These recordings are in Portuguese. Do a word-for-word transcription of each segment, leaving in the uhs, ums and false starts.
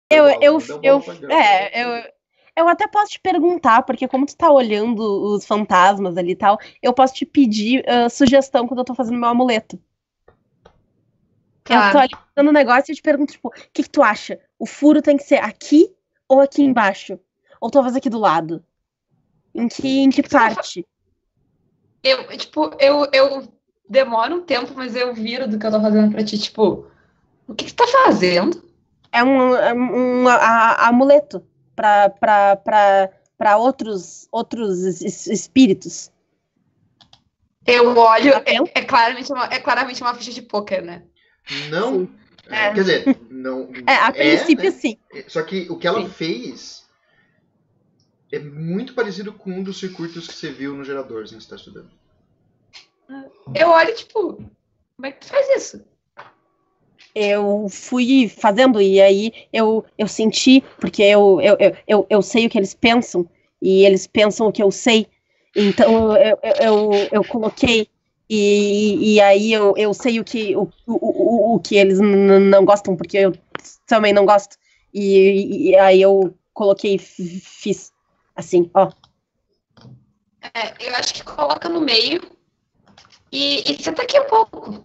Eu, eu, Dá uma eu, bola pra grama. é, eu, eu até posso te perguntar, porque como tu tá olhando os fantasmas ali e tal, eu posso te pedir ah, sugestão quando eu tô fazendo meu amuleto. Eu tô Tá. ali fazendo um negócio e eu te pergunto, tipo, o que que tu acha? O furo tem que ser aqui ou aqui embaixo? Ou talvez aqui do lado? Em que, em que parte? Eu, tipo, eu, eu demoro um tempo, mas eu viro do que eu tô fazendo pra ti, tipo, o que que tu tá fazendo? É um, é um a- a- amuleto pra, pra, pra, pra outros, outros es- es- espíritos. Eu olho, Tá é, vendo? é claramente uma, é claramente uma ficha de pôquer, né? Não. Sim. É, quer dizer, não. É, a É, princípio, né? sim. Só que o que ela Sim. fez é muito parecido com um dos circuitos que você viu no gerador, assim, que você tá estudando. Eu olho, tipo, como é que tu faz isso? Eu fui fazendo e aí eu, eu senti, porque eu, eu, eu, eu, eu sei o que eles pensam e eles pensam o que eu sei. Então eu, eu, eu, eu coloquei e, e aí eu, eu sei o que, o, o, o, o que eles n- não gostam, porque eu também não gosto. E, e aí eu coloquei e f- fiz assim, ó. É, eu acho que coloca no meio e, e senta aqui um pouco.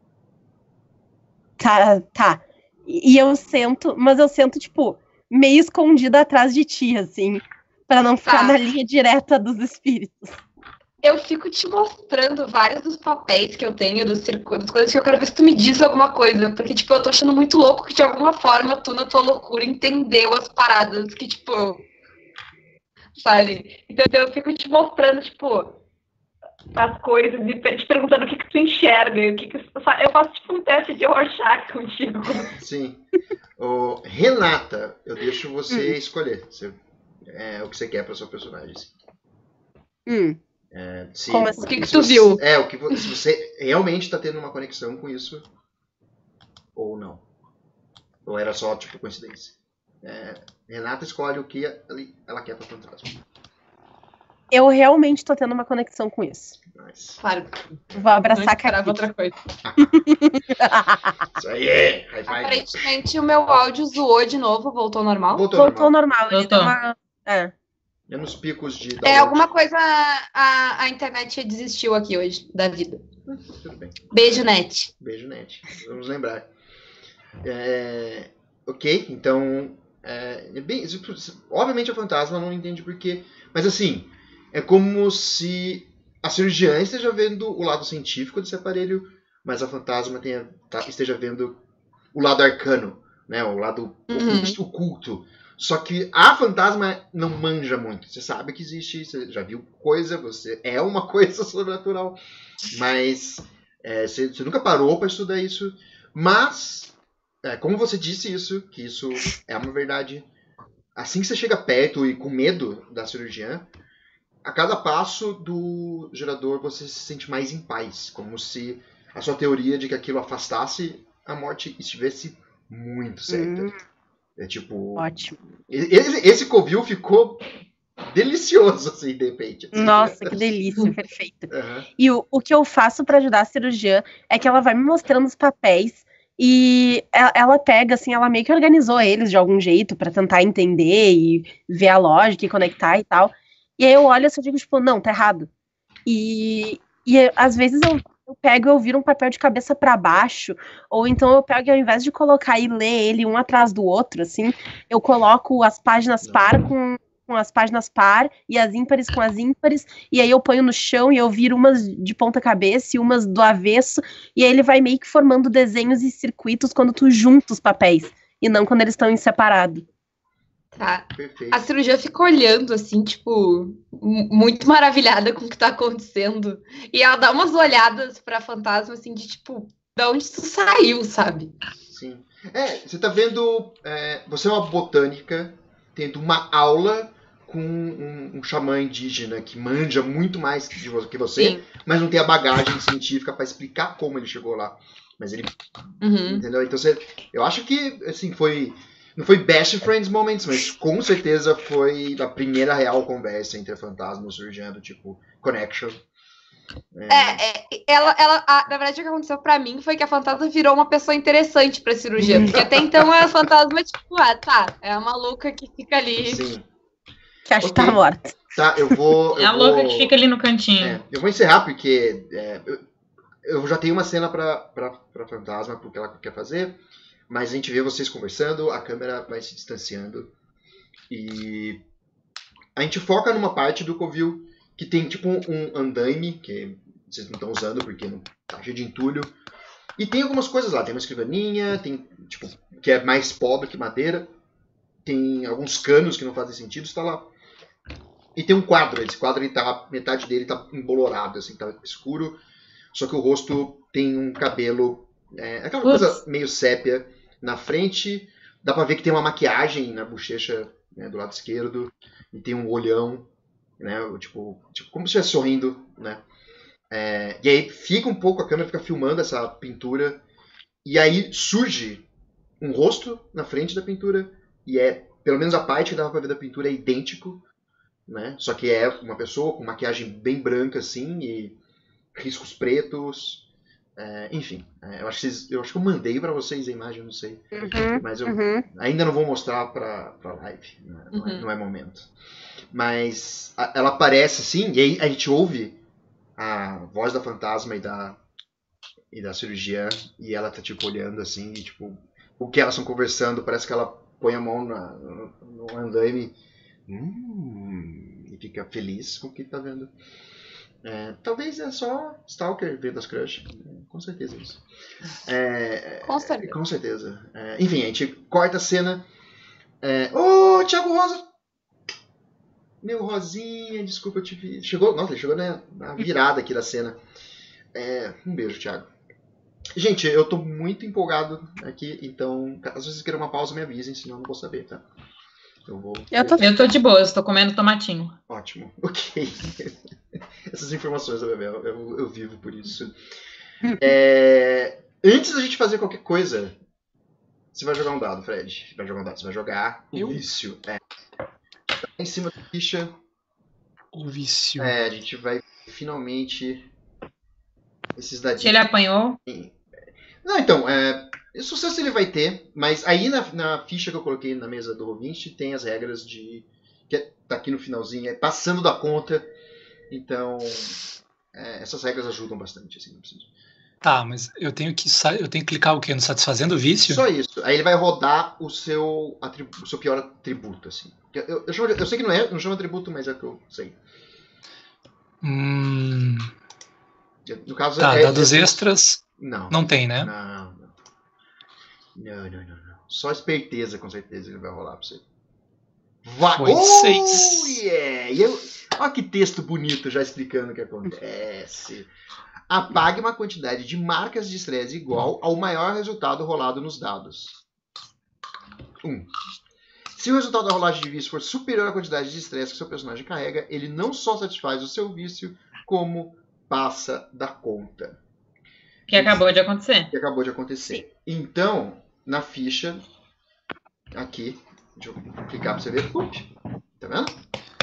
Tá, tá. E eu sento, mas eu sento, tipo, meio escondida atrás de ti, assim, pra não ficar Tá. na linha direta dos espíritos. Eu fico te mostrando vários dos papéis que eu tenho, dos circuitos, das coisas que eu quero ver se tu me diz alguma coisa. Porque, tipo, eu tô achando muito louco que de alguma forma tu, na tua loucura, entendeu as paradas que, tipo. Sabe? Então eu fico te mostrando, tipo, as coisas e te perguntando o que, que tu enxerga. O que que, eu faço tipo um teste de Rorschach contigo. Sim. Ô, Renata, eu deixo você Hum. escolher você, é, o que você quer para seu personagem. Hum. É, se, Como assim? O que que se tu você, viu? É, o que vo- se você realmente está tendo uma conexão com isso ou não. Ou era só, tipo, coincidência. É, Renata escolhe o que ela quer para fantasma. Eu realmente tô tendo uma conexão com isso. Nice. Claro, Vou não abraçar a esperava Caquita. outra coisa. Isso aí, high five. Aparentemente o meu áudio zoou de novo, voltou ao normal. Voltou, Voltou normal. normal, ele Voltou. deu uma. É. Menos picos de É, download. alguma coisa a, a internet desistiu aqui hoje da vida. Tudo bem. Beijo, net. Beijo, net. Vamos lembrar. É, ok, então. É, é bem, obviamente a fantasma não entende porquê. Mas assim, é como se a cirurgiã esteja vendo o lado científico desse aparelho, mas a fantasma tenha, tá, esteja vendo o lado arcano, né, o lado Uhum. oculto. Só que a fantasma não manja muito. Você sabe que existe, você já viu coisa, você é uma coisa sobrenatural. Mas é, você, você nunca parou para estudar isso. Mas, é, como você disse isso, que isso é uma verdade, assim que você chega perto e com medo da cirurgiã, a cada passo do gerador você se sente mais em paz. Como se a sua teoria de que aquilo afastasse a morte estivesse muito certa. Hum, É tipo. ótimo. Esse, esse covil ficou delicioso, assim, de repente. Assim. Nossa, que delícia, perfeito. Uhum. E o, o que eu faço pra ajudar a cirurgiã é que ela vai me mostrando os papéis e ela, ela pega, assim, ela meio que organizou eles de algum jeito pra tentar entender e ver a lógica e conectar e tal. E aí eu olho assim e digo, tipo, não, tá errado. E, e às vezes eu, eu pego e eu viro um papel de cabeça pra baixo, ou então eu pego e ao invés de colocar e ler ele um atrás do outro, assim, eu coloco as páginas par com, com as páginas par e as ímpares com as ímpares, e aí eu ponho no chão e eu viro umas de ponta cabeça e umas do avesso, e aí ele vai meio que formando desenhos e circuitos quando tu junta os papéis, e não quando eles estão em separado. Tá. Perfeito. A cirurgia fica olhando, assim, tipo, m- muito maravilhada com o que tá acontecendo. E ela dá umas olhadas pra fantasma, assim, de tipo, de onde tu saiu, sabe? Sim. É, você tá vendo. É, você é uma botânica tendo uma aula com um, um xamã indígena que manja muito mais que vo- que você, Sim. mas não tem a bagagem científica pra explicar como ele chegou lá. Mas ele. Uhum. Entendeu? Então você. Eu acho que, assim, foi. Não foi best friends moments, mas com certeza foi a primeira real conversa entre a fantasma e o cirurgião, do tipo, connection. É, é, ela, ela, a, na verdade, o que aconteceu pra mim foi que a fantasma virou uma pessoa interessante pra cirurgia. Porque até então a fantasma, tipo, ah, tá, é a maluca que fica ali. Sim. Que acho Ok. que tá morta. Tá, eu vou. É eu a louca vou- que fica ali no cantinho. É, eu vou encerrar porque é, eu, eu já tenho uma cena pra, pra, pra fantasma, porque ela quer fazer, mas a gente vê vocês conversando, a câmera vai se distanciando e a gente foca numa parte do covil que tem tipo um, um andaime, que vocês não estão usando porque não tá cheio de entulho, e tem algumas coisas lá, tem uma escrivaninha, tem tipo, que é mais pó do que madeira, tem alguns canos que não fazem sentido, está lá. E tem um quadro, esse quadro ele tá, metade dele tá embolorado, assim, tá escuro, só que o rosto tem um cabelo, é, aquela Putz. coisa meio sépia na frente, dá pra ver que tem uma maquiagem na bochecha, né, do lado esquerdo, e tem um olhão, né, tipo, tipo como se estivesse sorrindo, né. É, e aí fica um pouco, a câmera fica filmando essa pintura, e aí surge um rosto na frente da pintura, e é, pelo menos a parte que dava pra ver da pintura é idêntico, né? Só que é uma pessoa com maquiagem bem branca assim e riscos pretos, é, enfim. É, eu, acho que vocês, eu acho que eu mandei pra vocês a imagem, não sei, Uhum, mas eu uhum. ainda não vou mostrar pra, pra live, né? Não, é, Uhum. não é momento. Mas a- ela aparece assim e aí a gente ouve a voz da fantasma e da e da cirurgiã e ela tá tipo olhando assim e tipo o que elas estão conversando parece que ela põe a mão na, no, no andaime. Hum, e fica feliz com o que tá vendo. É, talvez é só Stalker vendo as crush. É, com certeza é isso. É, Com certeza. com certeza. É, enfim, a gente corta a cena. É, Ô, oh, Thiago Rosa! Meu Rosinha, desculpa, eu te vi. Chegou, nossa, ele chegou na, na virada aqui da cena. É, um beijo, Thiago. Gente, eu tô muito empolgado aqui, então, caso vocês queiram uma pausa, me avisem, senão eu não vou saber, tá? Eu vou. Eu tô Eu tô de boa, eu tô comendo tomatinho. Ótimo, ok. Essas informações da Bebel, eu, eu vivo por isso. É, antes da gente fazer qualquer coisa, você vai jogar um dado, Fred. Vai jogar um dado, você vai jogar o Eu? vício. É. Tá em cima da ficha. O vício. É, a gente vai finalmente. Esses Se dadinhos. ele apanhou, Não, então, é, sucesso ele vai ter, mas aí na, na ficha que eu coloquei na mesa do Roll vinte tem as regras de. Que é- tá aqui no finalzinho, é passando da conta. Então, é, essas regras ajudam bastante, assim, não preciso. Tá, mas eu tenho que sa- eu tenho que clicar o quê? No satisfazendo o vício? Só isso. Aí ele vai rodar o seu, atribu- o seu pior atributo, assim. Eu, eu, eu chamo de- eu sei que não é, não chama atributo, mas é o que eu sei. Hum, No caso, tá, é, dados é- extras Não. não tem, né? Não, não. Não, não, não, não. Só esperteza, com certeza, ele vai rolar pra você. Vai. Foi oh, seis. yeah! E eu... Olha que texto bonito já explicando o que acontece. Apague uma quantidade de marcas de estresse igual ao maior resultado rolado nos dados. Um. Se o resultado da rolagem de vício for superior à quantidade de estresse que seu personagem carrega, ele não só satisfaz o seu vício, como passa da conta. que acabou de acontecer. Que acabou de acontecer. Então, na ficha, aqui, deixa eu clicar pra você ver. Ui, tá vendo?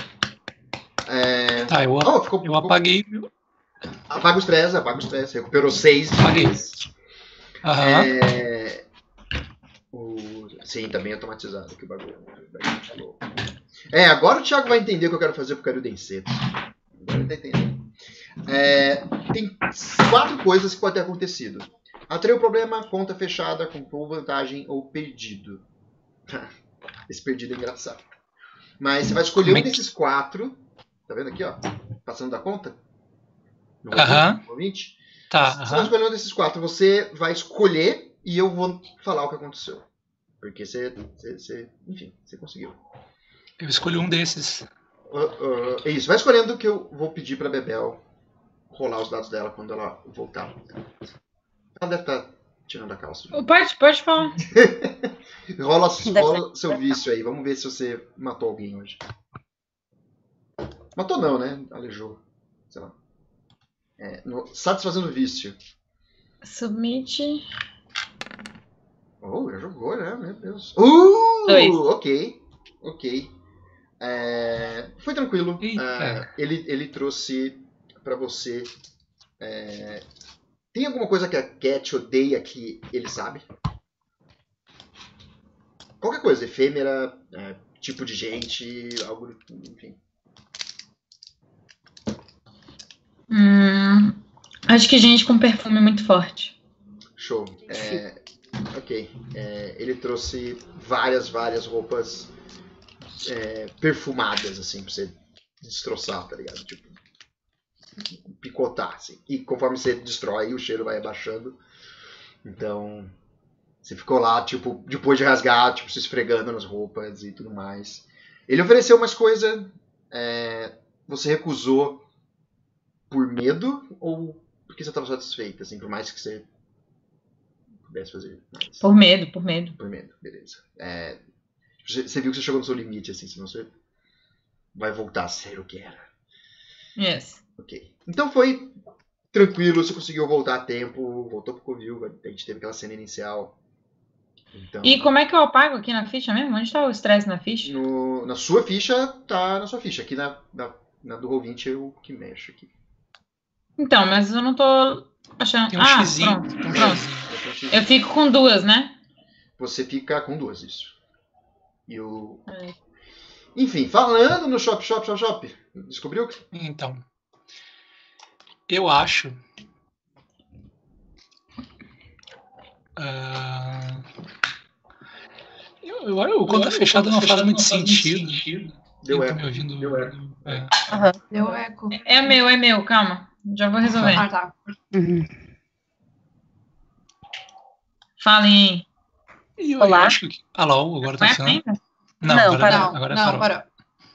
É... Tá, eu, Oh, ficou, eu ficou- apaguei. Apaga o estresse, apaga o estresse. Recuperou seis. Apaguei. Aham. É... O... Sim, tá bem automatizado aqui o bagulho. É, agora o Thiago vai entender o que eu quero fazer pro Carudenceto. Agora ele tá entendendo. É, tem quatro coisas que podem ter acontecido. Atraiu o problema, conta fechada, comprou vantagem ou perdido. Esse perdido é engraçado. Mas você vai escolher Como um é que- desses quatro. Tá vendo aqui, ó? Passando da conta? No Aham. vinte. Tá, Você vai aham. escolher um desses quatro. Você vai escolher e eu vou falar o que aconteceu. Porque você, você, você enfim, você conseguiu. Eu escolhi um desses. Uh, uh, é isso. Vai escolhendo que eu vou pedir pra Bebel rolar os dados dela quando ela voltar. Ela deve estar tirando a calça. Pode, pode falar. Rola, Deve rola seu vício aí. Vamos ver se você matou alguém hoje. Matou não, né? Aleijou. Sei lá. É, no, satisfazendo o vício. Submit. Oh, já jogou, né? Meu Deus. Uh! Dois. Ok. Ok. É, foi tranquilo. Eita. É, ele, ele trouxe pra você. É... Tem alguma coisa que a Cat odeia que ele sabe? Qualquer coisa, efêmera, é, tipo de gente, algo, enfim. Hum, acho que gente com perfume muito forte. Show. É, ok. É, ele trouxe várias, várias roupas é, perfumadas, assim, pra você destroçar, tá ligado? Tipo, picotar, assim. E conforme você destrói, o cheiro vai abaixando. Então, você ficou lá, tipo, depois de rasgar, tipo, se esfregando nas roupas e tudo mais. Ele ofereceu umas coisas, é, você recusou por medo ou porque você estava satisfeita, assim, por mais que você pudesse fazer mais? Por medo, por medo. Por medo, beleza. É, você, você viu que você chegou no seu limite, assim, senão você vai voltar a ser o que era. Yes. Ok. Então foi tranquilo, você conseguiu voltar a tempo, voltou pro Covil, a gente teve aquela cena inicial. Então, E como é que eu apago aqui na ficha mesmo? Onde tá o estresse na ficha? no, na sua ficha, tá na sua ficha. Aqui na, na, na do Roll vinte eu que mexo aqui. Então, mas eu não tô achando... Tem um ah, xizinho. pronto, Tem um pronto. xizinho. Eu fico com duas, né? Você fica com duas, isso. E o... É. Enfim, falando no Shop, Shop, Shop, Shop. Descobriu? Então, eu acho... ah, eu, eu, o conta fechada não faz muito sentido. Deu Quem tá eco. me ouvindo? Deu eco. É. Aham. Deu eco. É meu, é meu, calma. Já vou resolver. Ah, tá. Uhum. Falem aí. E eu, Olá? eu acho que... Alô, agora tá Não é funcionando? ainda? Não, Não, agora, parou. Não, agora não, parou. parou.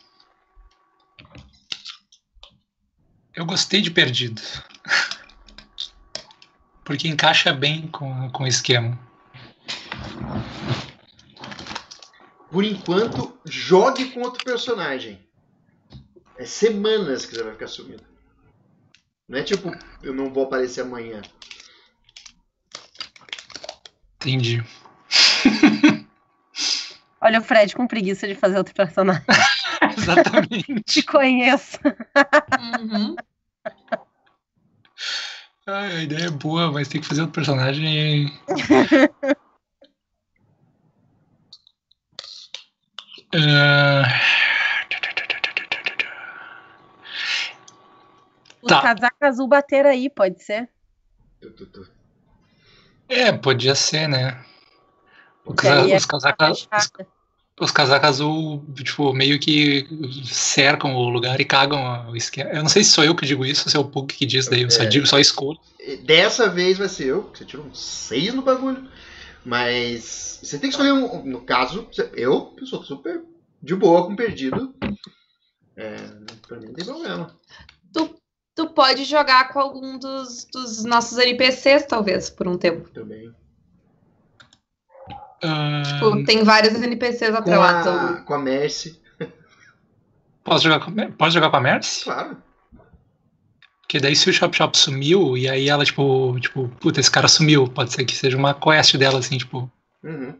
Eu gostei de Perdido. Porque encaixa bem com, com o esquema. Por enquanto, jogue com outro personagem. É semanas que você vai ficar sumido. Não é tipo, eu não vou aparecer amanhã. Entendi. Olha o Fred com preguiça de fazer outro personagem. Exatamente. Te conheço. Uhum. Ai, a ideia é boa, mas tem que fazer outro personagem. Ah, Os Tá. casacos azul bateram aí, pode ser? Tu, tu, tu. É, podia ser, né? O Que aí casa- é os, casacas, os, fechada. os casacos azul, tipo, meio que cercam o lugar e cagam o esquema. Eu não sei se sou eu que digo isso ou se é o Pug que diz, daí eu só É. digo, só escolho. E dessa vez vai ser eu, que você tirou um seis no bagulho. Mas você tem que escolher um. No caso, eu, eu sou super de boa com Perdido. É, pra mim não tem problema. Tu, tu pode jogar com algum dos, dos nossos N P Cs, talvez, por um tempo. Também. Ah, Tipo, tem vários N P Cs Com atrelados. a, ao- com a Mercy. posso, jogar com, posso jogar com a Mercy? Claro. Porque daí se o Chop Chop sumiu, e aí ela, tipo, tipo, puta, esse cara sumiu. Pode ser que seja uma quest dela, assim, tipo. Uhum.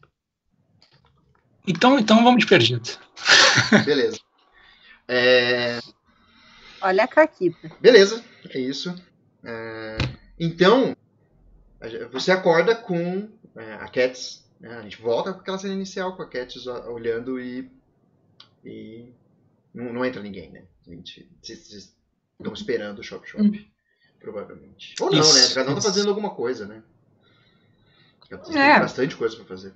Então, então vamos de Perdido. Beleza. É, Olha a caquita. beleza, é isso. É, então, a gen- você acorda com é, a Cats. Né, a gente volta com aquela cena inicial com a Cats ó, olhando e. e não, não entra ninguém, né? A gente, vocês, vocês estão esperando o Shop Shop. Hum. Provavelmente. Ou não, Isso, né? Cada um tá isso. fazendo alguma coisa, né? Vocês têm É. bastante coisa pra fazer.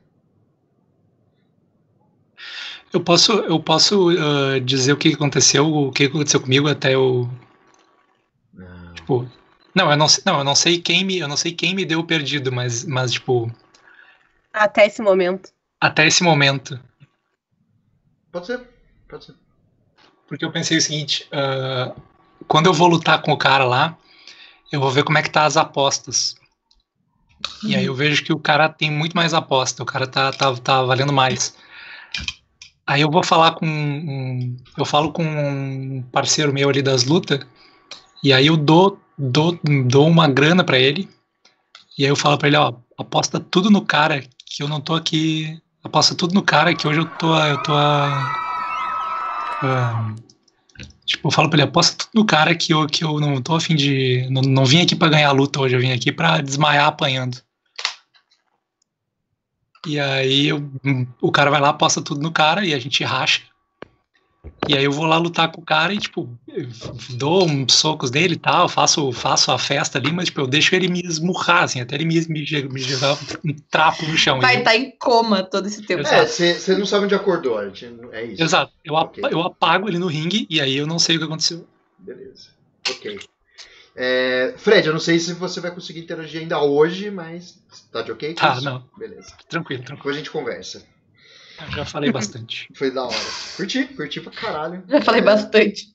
Eu posso, eu posso ah, dizer o que aconteceu, o que aconteceu comigo até eu. Não. Tipo. Não, eu não sei, não, eu não sei quem me, eu não sei quem me deu o perdido, mas, mas tipo, Até esse momento. até esse momento. Pode ser, pode ser. Porque eu pensei o seguinte, ah, quando eu vou lutar com o cara lá, eu vou ver como é que tá as apostas. E aí eu vejo que o cara tem muito mais aposta, o cara tá, tá, tá valendo mais. Aí eu vou falar com um, eu falo com um parceiro meu ali das lutas, e aí eu dou, dou, dou uma grana pra ele, e aí eu falo pra ele, ó, aposta tudo no cara, que eu não tô aqui, aposta tudo no cara, que hoje eu tô, eu tô a, a- Tipo, eu falo pra ele, aposta tudo no cara que eu, que eu não tô a fim de... Não, não vim aqui pra ganhar a luta hoje, eu vim aqui pra desmaiar apanhando. E aí eu, o cara vai lá, aposta tudo no cara e a gente racha. E aí eu vou lá lutar com o cara e, tipo, eu dou uns socos nele e tal, faço, faço a festa ali, mas, tipo, eu deixo ele me esmurrar, assim, até ele me, me, me jogar um trapo no chão. Vai E eu- estar em coma todo esse tempo. É, você não sabe onde acordou, a gente- é isso. Exato. Eu, ap- Ok. eu apago ele no ringue e aí eu não sei o que aconteceu. Beleza. Ok. É, Fred, eu não sei se você vai conseguir interagir ainda hoje, mas tá de ok com Tá, isso? não. Beleza. Tranquilo, tranquilo. Depois a gente conversa. Eu já falei bastante. Foi da hora. Curti, curti pra caralho. Já falei É, bastante.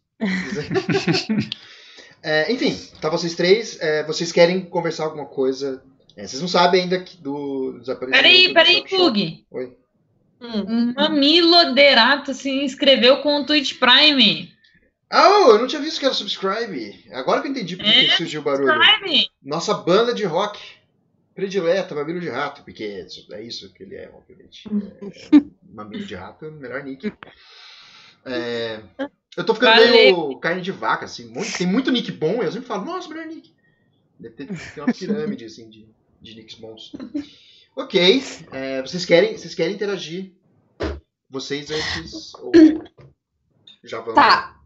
é, enfim, tá vocês três. É, vocês querem conversar alguma coisa? É, vocês não sabem ainda que do desaparecimento. Peraí, do peraí, Shock Shop. Pug. Oi. Hum. Mamilo Derato se inscreveu com o Twitch Prime. Oh, eu não tinha visto que era subscribe. Agora que eu entendi por que É, que surgiu o barulho. Prime! Nossa banda de rock predileta, Mamilo de Rato, porque é isso que ele é, obviamente. É, Mamilo de Rato, melhor nick. É, eu tô ficando Valeu. meio carne de vaca, assim. Muito- tem muito nick bom e eu sempre falo, nossa, melhor nick. Deve ter tem uma pirâmide, assim, de, de nicks bons. Ok, é, vocês, querem, vocês querem interagir? Vocês antes ou já vamos? Tá.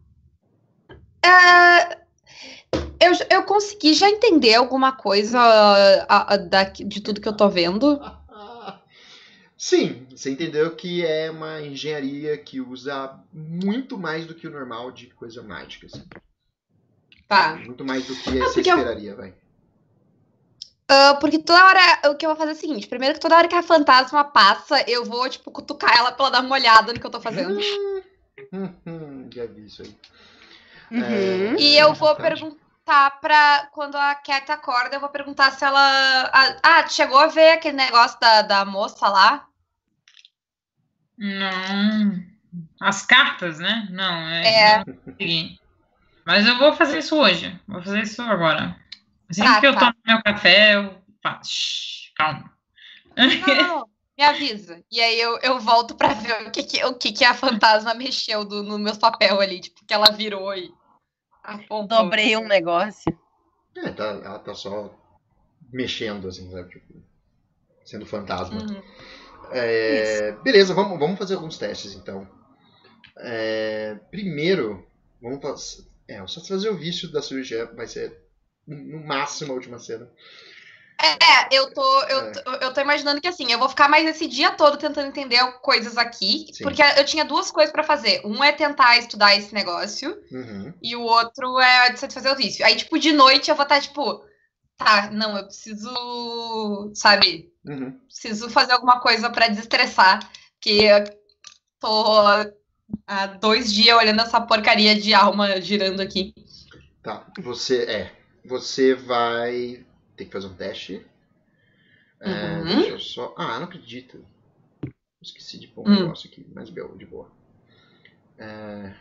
É, eu, eu consegui já entender alguma coisa a- a- da- de tudo que eu tô vendo. Sim, você entendeu que é uma engenharia que usa muito mais do que o normal de coisa mágica. Assim. Tá. Muito mais do que Ah, você porque eu- esperaria, vai. Ah, porque toda hora, o que eu vou fazer é o seguinte: primeiro que toda hora que a fantasma passa, eu vou, tipo, cutucar ela pra ela dar uma olhada no que eu tô fazendo. Hum, hum, já vi isso aí. Uhum. É, E eu vou verdade. perguntar pra. Quando a Cat acorda, eu vou perguntar se ela. Ah, ah, tu chegou a ver aquele negócio da, da moça lá? Não. As cartas, né? Não, é. É. não consegui. Mas eu vou fazer isso hoje. Vou fazer isso agora. Assim Tá, que eu tá. tomo meu café, eu faço. Shhh, calma. Não, não, não. Me avisa. E aí eu, eu volto pra ver o que, que, o que, que a fantasma mexeu do, no meu papel ali. Tipo, que ela virou e. apontou. Dobrei um negócio. É, tá, ela tá só mexendo, assim, sabe? Tipo, sendo fantasma. Uhum. É, beleza, vamos, vamos fazer alguns testes então. É, primeiro, vamos fazer. É, só fazer o vício da cirurgia vai ser no máximo a última cena. É, eu tô, eu, É. tô, eu tô imaginando que assim, eu vou ficar mais esse dia todo tentando entender coisas aqui, Sim. porque eu tinha duas coisas pra fazer. Um é tentar estudar esse negócio, Uhum. e o outro é satisfazer o vício. Aí, tipo, de noite eu vou estar, tipo, tá, não, eu preciso, sabe, Uhum. preciso fazer alguma coisa pra desestressar, porque eu tô há dois dias olhando essa porcaria de alma girando aqui. Tá, você é. Você vai ter que fazer um teste. É, Uhum. deixa eu só. Ah, não acredito. Esqueci de pôr um Hum. negócio aqui, mas bem, de boa. É...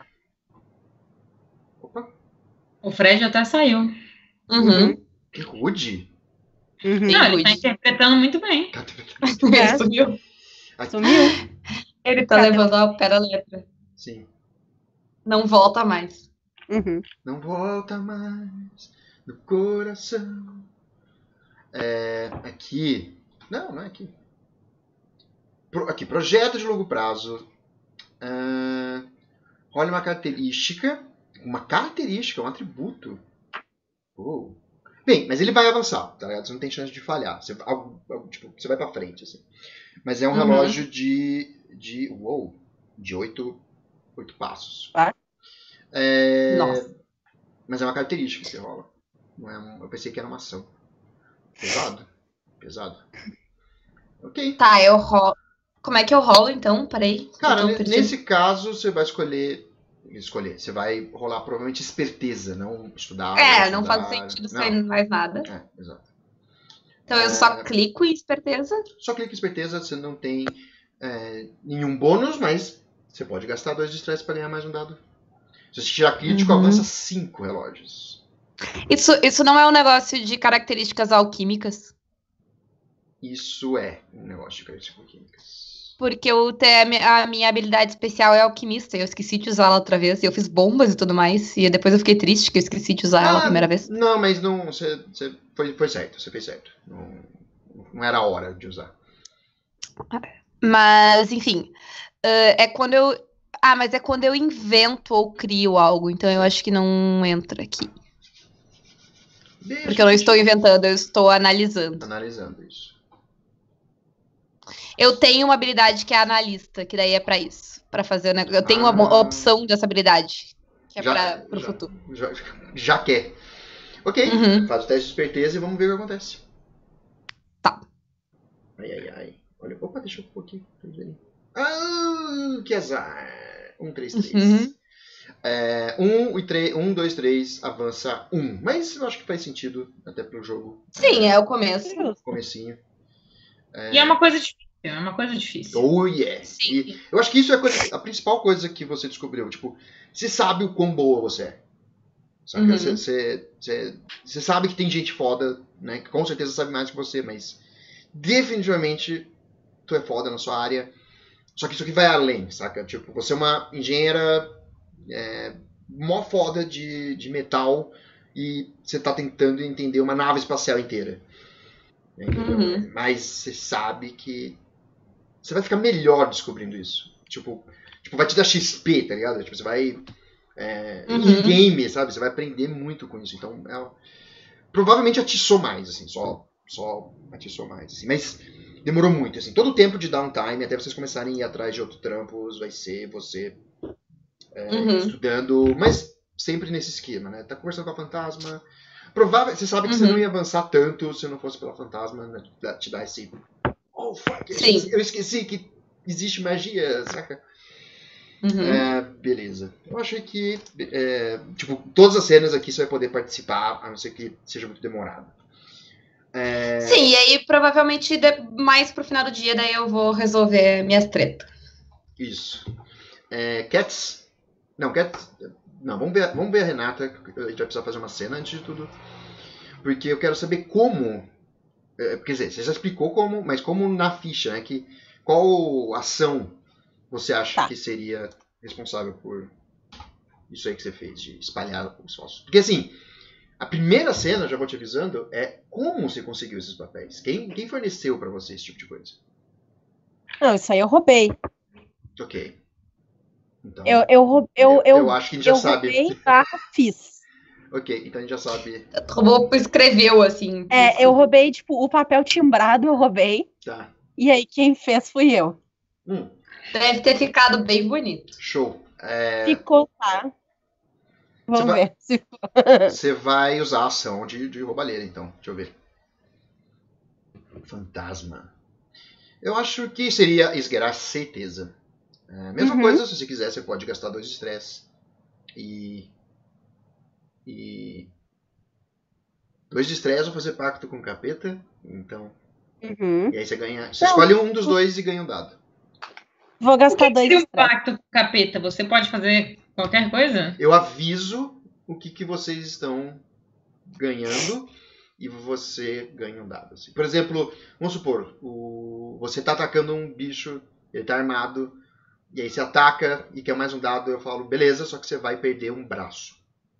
Opa, O Fred até saiu. Uhum. que rude! Uhum. Não, ele tá rude. interpretando muito bem. Tá, tá, Ele É. sumiu. Aqui. Sumiu. Ele tá Cadê? levando ao pé da letra. Sim. Não volta mais. Uhum. Não volta mais no coração. É, aqui. Não, não é aqui. Pro- aqui, projeto de longo prazo. Ah, olha uma característica. Uma característica, um atributo. Oh. Bem, mas ele vai avançar, tá ligado? Você não tem chance de falhar. Você, algo- algo, tipo, você vai pra frente, assim. Mas é um Uhum. relógio de. de. Uou! De oito, oito passos. Ah. É, Nossa. mas é uma característica que rola. Não é um- eu pensei que era uma ação. Pesado? Pesado. Ok. Tá, eu rolo. Como é que eu rolo então? Peraí. Cara, eu tô ne- perdida. nesse caso você vai escolher. Escolher. Você vai rolar provavelmente esperteza, não estudar. É, não estudar. faz sentido Não. sair mais nada. É, exato. Então eu É. só clico em esperteza. Só clica em esperteza, você não tem é, nenhum bônus, mas você pode gastar dois de estresse para ganhar mais um dado. Se você tirar crítico, Uhum. alcança cinco relógios. Isso, isso não é um negócio de características alquímicas. Isso é um negócio de características químicas. porque eu te, a, minha, a minha habilidade especial é alquimista. Eu esqueci de usar ela outra vez. E eu fiz bombas e tudo mais. E depois eu fiquei triste que eu esqueci de usar ela a primeira vez. Não, mas não. Você, você foi, foi certo, você fez certo. Não, não era a hora de usar. Mas, enfim. Uh, é quando eu. Ah, mas é quando eu invento ou crio algo. Então eu acho que não entra aqui. Deixa Porque eu não estou inventando, eu estou analisando. Analisando isso. Eu tenho uma habilidade que é analista, que daí é pra isso. Pra fazer o negócio. Eu tenho Ah. uma opção dessa habilidade. Que é Já- pra, pro já- futuro. Já, já quer. Ok, Uhum. faz o teste de esperteza e vamos ver o que acontece. Tá. Ai, ai, ai. Olha, opa, deixa eu pôr aqui. Ah, que azar. Um, três, três. Uhum. É, um, e três, um, dois, três, avança um. Mas eu acho que faz sentido até pro jogo. Sim, é o começo. Comecinho. E é uma coisa difícil. É uma coisa difícil. Oh, yeah. Sim. E eu acho que isso é a, coisa- a principal coisa que você descobriu. Tipo, você sabe o quão boa você é. Saca? Uhum. Você, você, você, você sabe que tem gente foda, né? Que com certeza sabe mais que você, mas definitivamente tu é foda na sua área. Só que isso aqui vai além, saca? Tipo, você é uma engenheira é, mó foda de, de metal e você tá tentando entender uma nave espacial inteira. Entendeu? Uhum. Mas você sabe que você vai ficar melhor descobrindo isso. Tipo, tipo vai te dar X P, tá ligado? Tipo, você vai... É, Uhum. Em game, sabe? Você vai aprender muito com isso. Então, é, provavelmente atiçou mais, assim. Só, só atiçou mais. Assim. Mas demorou muito, assim. Todo o tempo de downtime, até vocês começarem a ir atrás de outros trampos, vai ser você é, Uhum. estudando, mas sempre nesse esquema, né? Tá conversando com a fantasma. Provável, você sabe que você Uhum. não ia avançar tanto se não fosse pela fantasma, né? Te dar esse... Oh, fuck, eu Sim. esqueci, eu esqueci que existe magia, saca? Uhum. É, beleza. Eu achei que, é, tipo, todas as cenas aqui você vai poder participar, a não ser que seja muito demorado. É, Sim, e aí provavelmente de- mais pro final do dia daí eu vou resolver minhas tretas. Isso. É, Cats? Não, Cats... Não, vamos ver, vamos ver a Renata, a gente vai precisar fazer uma cena antes de tudo. Porque eu quero saber como... É, quer dizer, você já explicou como, mas como na ficha, né? Que, qual ação você acha Tá. que seria responsável por isso aí que você fez, de espalhar os fósforos? Porque assim, a primeira cena, já vou te avisando, é como você conseguiu esses papéis. Quem, quem forneceu pra você esse tipo de coisa? Não, isso aí eu roubei. Ok. Então, Eu, eu, rou- eu, eu, eu, eu acho que a gente já eu sabe. roubei barra fiz. Ok, então a gente já sabe. Roubou, escreveu assim. É, eu roubei, tipo, o papel timbrado eu roubei. Tá. E aí quem fez fui eu. Hum, Deve ter ficado bem bonito. show. É, Ficou, tá? Vamos vai- ver. Se... você vai usar a ação de, de roubalheira, então. Deixa eu ver. Fantasma. Eu acho que seria esgueirar certeza. É, mesma Uhum. coisa, se você quiser, você pode gastar dois de estresse. E. E. Dois de estresse ou fazer pacto com o capeta. Então. Uhum. E aí você ganha. Você Não. escolhe um dos dois e ganha um dado. Vou O gastar que dois seria um estresse. pacto com o capeta? Você pode fazer qualquer coisa? Eu aviso o que, que vocês estão ganhando. E você ganha um dado. Assim. Por exemplo, vamos supor, o, você tá atacando um bicho, ele tá armado, e aí você ataca e quer mais um dado, eu falo, beleza, só que você vai perder um braço.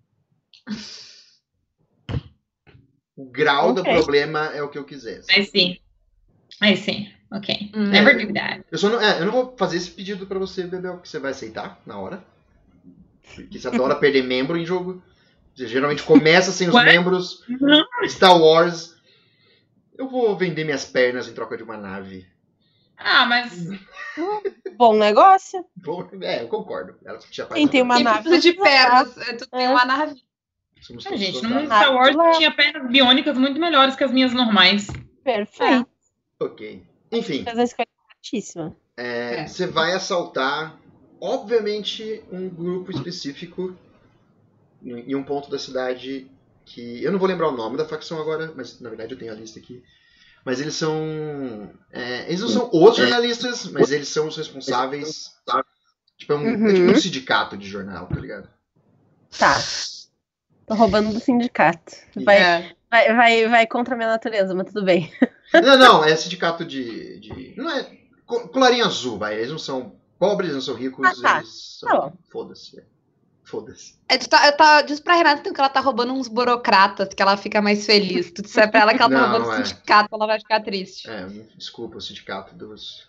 O grau do Ok. problema é o que eu quiser. Aí sim. Aí sim. Ok. Hum. Never do that. Eu, só não, é, eu não vou fazer esse pedido pra você, Bebel, que você vai aceitar na hora. Porque você adora perder membro em jogo. Você geralmente começa sem os What? membros. Não. Star Wars. Eu vou vender minhas pernas em troca de uma nave. Ah, mas. Bom negócio. Vou- É, eu concordo. Ela tinha Quem tem uma Quem nave. precisa de precisa pernas? é, Tu tem É. uma nave. Somos Ah, todos gente, no soldados. mundo Star Wars Lá. tinha pernas biônicas muito melhores que as minhas normais. Perfeito. Ok. Enfim, Fez a escolha certíssima. é, É. você vai assaltar, obviamente, um grupo específico em em um ponto da cidade que... Eu não vou lembrar o nome da facção agora, mas na verdade eu tenho a lista aqui. Mas eles são... é, eles não são os jornalistas, mas eles são os responsáveis... Tipo, é, um, é tipo um Uhum. sindicato de jornal, tá ligado? Tá. Tô roubando do sindicato. Vai, É. vai, vai, vai contra a minha natureza, mas tudo bem. Não, não, é sindicato de... de não é co- colarinho azul, vai. Eles não são pobres, eles não são ricos, Ah, tá. eles são. Tá bom. Foda-se. é. Foda-se. É, tu tá, eu tá, diz pra Renata então, que ela tá roubando uns burocratas, que ela fica mais feliz. Tu disser pra ela que ela tá Não, roubando não o é. sindicato, ela vai ficar triste. É, desculpa o sindicato dos.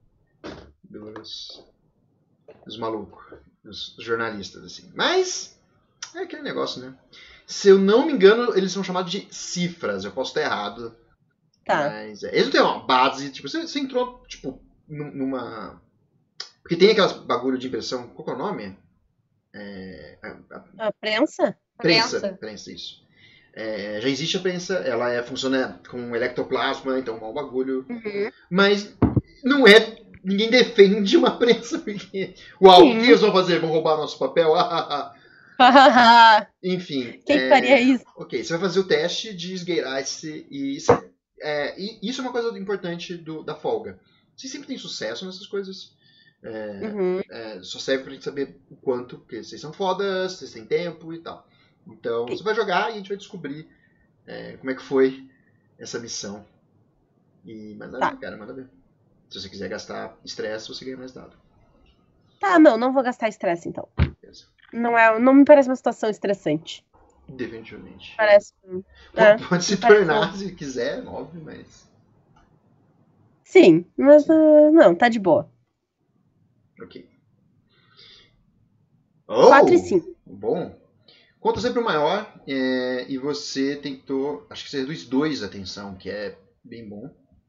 dos. dos malucos. Dos jornalistas, assim. Mas. É aquele negócio, né? Se eu não me engano, eles são chamados de cifras. Eu posso estar errado. Tá. Mas. É, eles não têm uma base. Tipo, você, você entrou, tipo, num- numa. Porque tem aquelas bagulho de impressão. Qual que é o nome? É, a- a A prensa? prensa. Prensa. Prensa, isso. É, já existe a prensa, ela é, funciona com electroplasma, então é um bagulho. Uhum. Mas não é. Ninguém defende uma prensa, porque. Uau, Sim. o que eles vão fazer? Vão roubar nosso papel? Ah, ah, ah. Enfim. Quem é, faria isso? Ok, você vai fazer o teste de esgueirar esse. E, isso é- é, e isso é uma coisa importante do- da folga. Você sempre tem sucesso nessas coisas. É, Uhum. é, só serve pra gente saber o quanto, porque vocês são fodas, vocês têm tempo e tal. Então, Sim. você vai jogar e a gente vai descobrir é, como é que foi essa missão. E manda Tá. ver, cara, manda ver. Se você quiser gastar estresse, você ganha mais dado. Tá, não, não vou gastar estresse então. Beleza. Não, é, não me parece uma situação estressante. Definitivamente. Parece. É, Pode, pode se me parece tornar se quiser, óbvio, mas. Sim, mas uh, não, tá de boa. Ok. Oh, quatro e cinco. Bom. Conta sempre o maior é, e você tentou. Acho que você reduz dois a atenção, que é bem bom.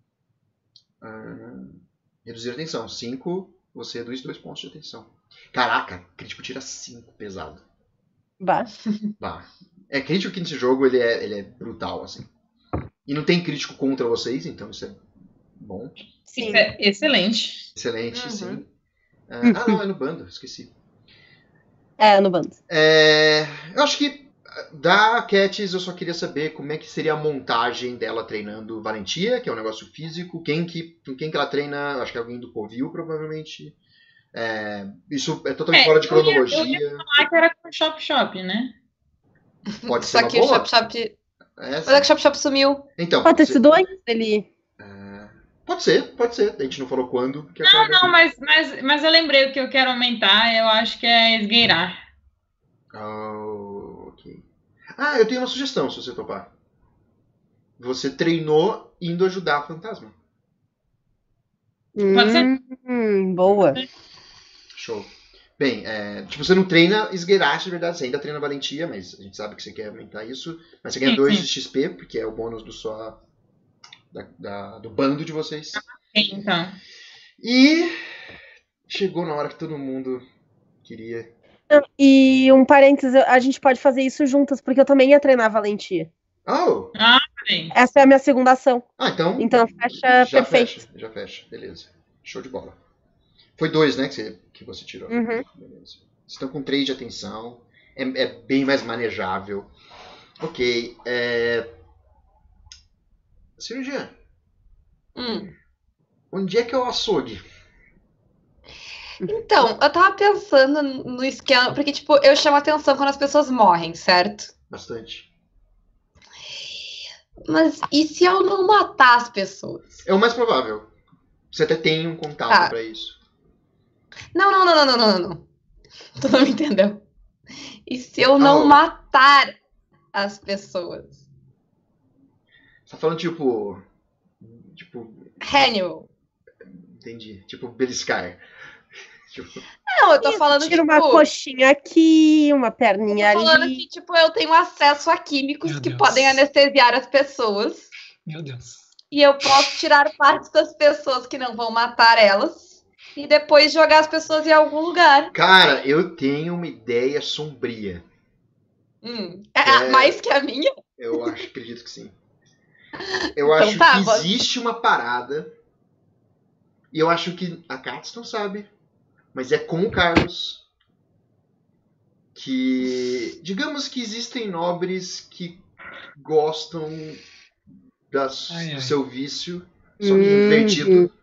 Ah, reduzir a atenção. cinco, você reduz dois pontos de atenção. Caraca, crítico tira cinco, pesado. Bah. Bah. É crítico que nesse jogo ele é, ele é brutal, assim. E não tem crítico contra vocês, então isso é bom. Sim. Isso é excelente. Excelente, Uhum. sim. Ah, ah, não, é no bando, esqueci. É, no bando. É, eu acho que da Cats eu só queria saber como é que seria a montagem dela treinando valentia, que é um negócio físico. Quem que, com quem que ela treina, acho que é alguém do Covil, provavelmente. É, isso é totalmente É, fora de eu ia- eu ia cronologia. Ah, que era com Shop Shop, né? Pode ser Só uma que o boa. Shop Shop. É, Mas é que o Shop Shop sumiu. então, Pode ter ser- sido antes dele. é, pode ser, pode ser. A gente não falou quando. Que Não, não, mas, mas, mas eu lembrei o que eu quero aumentar, eu acho que é esgueirar. Oh, ok. Ah, eu tenho uma sugestão, se você topar. Você treinou indo ajudar a fantasma. Pode ser? Hum, boa. Show. Bem, é, tipo, você não treina esgueirar, de verdade, você ainda treina valentia, mas a gente sabe que você quer aumentar isso. Mas você ganha Sim, dois sim. de X P, porque é o bônus do sua, da- da- do bando de vocês. Então. E chegou na hora que todo mundo queria. E um parênteses, a gente pode fazer isso juntas, porque eu também ia treinar valentia. Oh! Peraí. Essa é a minha segunda ação. Ah, então. Então fecha já perfeito. fecha, já fecha. Beleza. Show de bola. Foi dois, né, que você, que você tirou. Uhum. Beleza. Vocês estão com três de atenção. É, é bem mais manejável. Ok. É... Cirurgiã, Hum. onde é que é o açougue? Então, eu tava pensando no esquema, porque, tipo, eu chamo atenção quando as pessoas morrem, certo? Bastante. Mas e se eu não matar as pessoas? É o mais provável. Você até tem um contato Tá. pra isso. Não, não, não, não, não, não, não. Tu não me entendeu. E se eu não Oh. matar as pessoas? Você tá falando tipo. Tipo. Hannibal. Entendi. Tipo beliscar. Tipo, Não, eu tô Isso, falando, tira tipo... uma coxinha aqui, uma perninha Eu tô falando ali. que, tipo, eu tenho acesso a químicos Meu que Deus. podem anestesiar as pessoas. Meu Deus. E eu posso tirar partes das pessoas que não vão matar elas. E depois jogar as pessoas em algum lugar. cara, eu tenho uma ideia sombria. Hum. É, É. mais que a minha? Eu acho, acredito que sim. Eu Então acho tá, que vou- existe uma parada. E eu acho que a Katz não sabe. Mas é com o Carlos. Que. Digamos que existem nobres que gostam das, Ai, ai. do seu vício. Só que Uhum. invertido.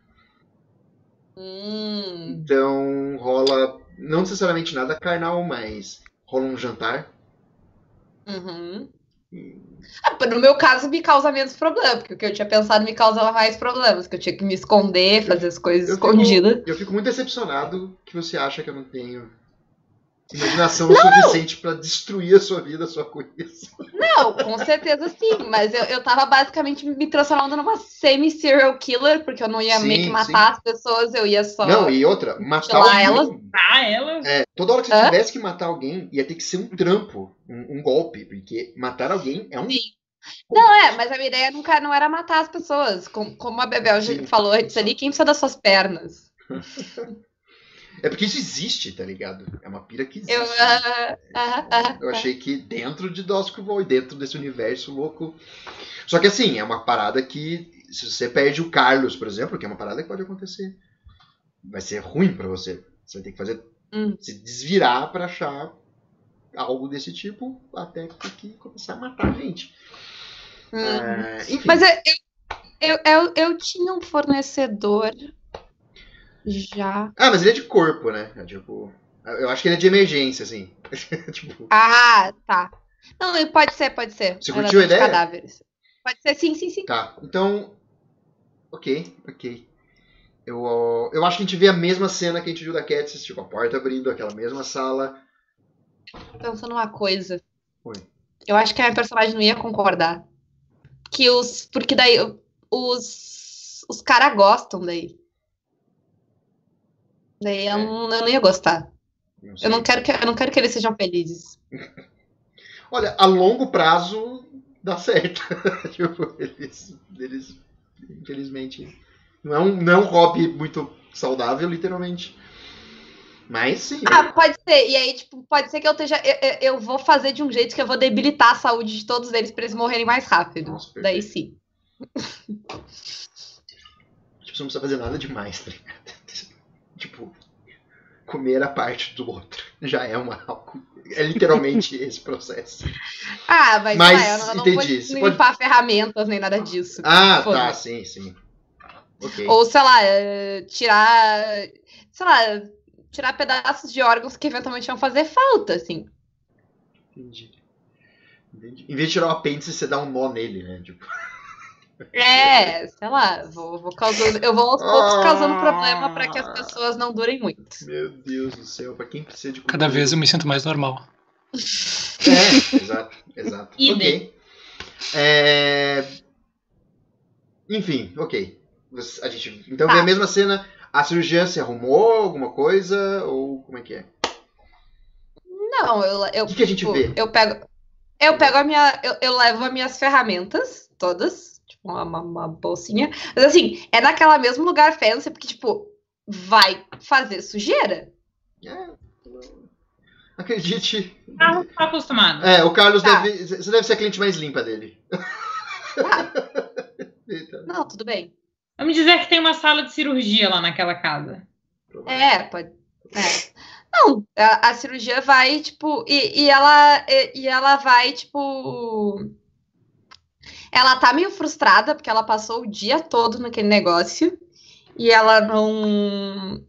Hum. Então rola. Não necessariamente nada carnal, mas rola um jantar. Uhum. Ah, no meu caso, me causa menos problema, porque o que eu tinha pensado me causava mais problemas, que eu tinha que me esconder, fazer as coisas Eu fico, escondidas. eu fico muito decepcionado que você acha que eu não tenho imaginação suficiente pra destruir a sua vida só com isso. Não, com certeza sim, mas eu, eu tava basicamente me transformando numa semi-serial killer, porque eu não ia Sim, meio que sim. matar as pessoas, eu ia só Não, e outra, matar mutilar alguém. elas. Ah, ela. É, toda hora que você Hã? tivesse que matar alguém, ia ter que ser um trampo, um, um golpe, porque matar alguém é um. Sim. Não, é, mas a minha ideia nunca não era matar as pessoas. Como, como a Bebel já Sim. falou antes ali, quem precisa das suas pernas? É porque isso existe, tá ligado? É uma pira que existe. Eu, ah, ah, ah, Eu achei que dentro de Doscovol e dentro desse universo louco. Só que assim, é uma parada que. Se você perde o Carlos, por exemplo, que é uma parada que pode acontecer. Vai ser ruim pra você. Você vai ter que fazer. Hum. Se desvirar pra achar algo desse tipo, até ter que começar a matar a gente. hum. É, enfim. Mas eu, eu, eu, eu, eu tinha um fornecedor já. Ah, mas ele é de corpo, né? É, tipo, eu acho que ele é de emergência, assim. Tipo, Ah, tá. Não, pode ser, pode ser. Você Ainda curtiu a tem de ideia? cadáveres. Pode ser, sim, sim, sim. tá. Então. Ok, ok. Eu, ó, eu acho que a gente vê a mesma cena que a gente viu da Katniss, tipo, a porta abrindo, aquela mesma sala. Pensando numa coisa. Oi. Eu acho que a minha personagem não ia concordar. Que os. Porque daí os. Os caras gostam daí. Daí eu, É. não, eu não ia gostar. Não sei. Eu não quero que, eu não quero que eles sejam felizes. Olha, a longo prazo dá certo. Tipo, eles, eles, infelizmente, não é, um, não é um hobby muito saudável, literalmente. Mas sim. Ah, pode ser. E aí, tipo, pode ser que eu esteja. Eu, eu, eu vou fazer de um jeito que eu vou debilitar a saúde de todos eles pra eles morrerem mais rápido. Nossa, perfeito. Daí sim. Tipo, você não precisa fazer nada demais, tá ligado? Tipo, comer a parte do outro já é uma. É literalmente esse processo. Ah, mas, Mas, ah, eu não, eu não entendi. vou Você limpar ferramentas nem nada disso. Ah, Foda-se. tá, sim, sim. Ok. Ou, sei lá, eh, tirar. Sei lá, tirar pedaços de órgãos que eventualmente vão fazer falta, assim. Entendi. Entendi. Em vez de tirar o apêndice, você dá um nó nele, né? Tipo... É, sei lá, vou, vou causando, eu vou aos poucos causando problema pra que as pessoas não durem muito. Meu Deus do céu, pra quem precisa de Cada vez eu me sinto mais normal. É, exato, exato. Idem. Ok. É... Enfim, ok. Você- A gente... Então Tá. vê a mesma cena. A cirurgiã se arrumou alguma coisa? Ou como é que é? Não, eu, eu, O que que a gente tipo, vê? eu pego, eu pego a minha, eu, eu levo as minhas ferramentas todas, tipo uma, uma, uma bolsinha, mas assim, é naquela mesmo lugar fancy, porque tipo, vai fazer sujeira. É, acredite. Ah, tá acostumado. É, o Carlos Tá. deve. Você deve ser a cliente mais limpa dele. Eita, Não, tudo bem. Vamos dizer que tem uma sala de cirurgia lá naquela casa. É, pode. É. Não, a, a cirurgia vai, tipo, e, e ela e, e ela vai, tipo. Ela tá meio frustrada, porque ela passou o dia todo naquele negócio e ela não.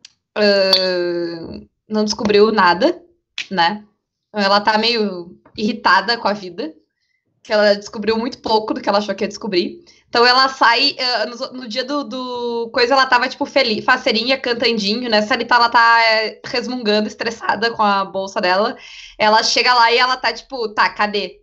ah, não descobriu nada, né? Então ela tá meio irritada com a vida, que ela descobriu muito pouco do que ela achou que ia descobrir. Então ela sai, ah, no, no dia do, do coisa, ela tava, tipo, feliz, faceirinha, cantandinho, nessa ali tá, ela tá é, resmungando, estressada com a bolsa dela. Ela chega lá e ela tá, tipo, tá, cadê?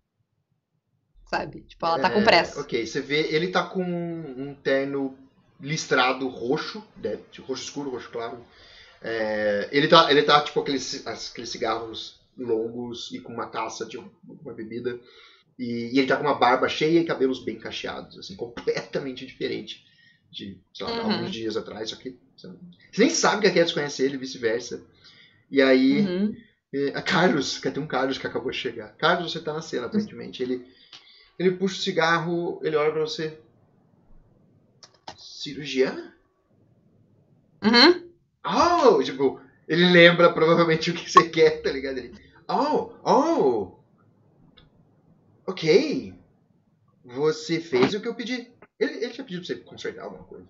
Sabe? Tipo, ela tá com É, pressa. Ok, você vê, ele tá com um terno listrado roxo, né, de roxo escuro, roxo claro. É, ele, tá, ele tá tipo aqueles, aqueles cigarros longos e com uma taça de uma bebida. E, e ele tá com uma barba cheia e cabelos bem cacheados, assim, completamente diferente de, sei lá, Uhum. alguns dias atrás. Só que você nem sabe que a Katniss conhece ele e vice-versa. E aí, Uhum. é, a Carlos, que tem um Carlos que acabou de chegar. Carlos, você tá na cena, aparentemente. Ele, ele puxa o cigarro, ele olha pra você. Cirurgiã? Uhum. Oh! Tipo, ele lembra provavelmente o que você quer, tá ligado? Ele, oh! Oh! Ok. Você fez o que eu pedi. Ele, ele tinha pedido pra você consertar alguma coisa.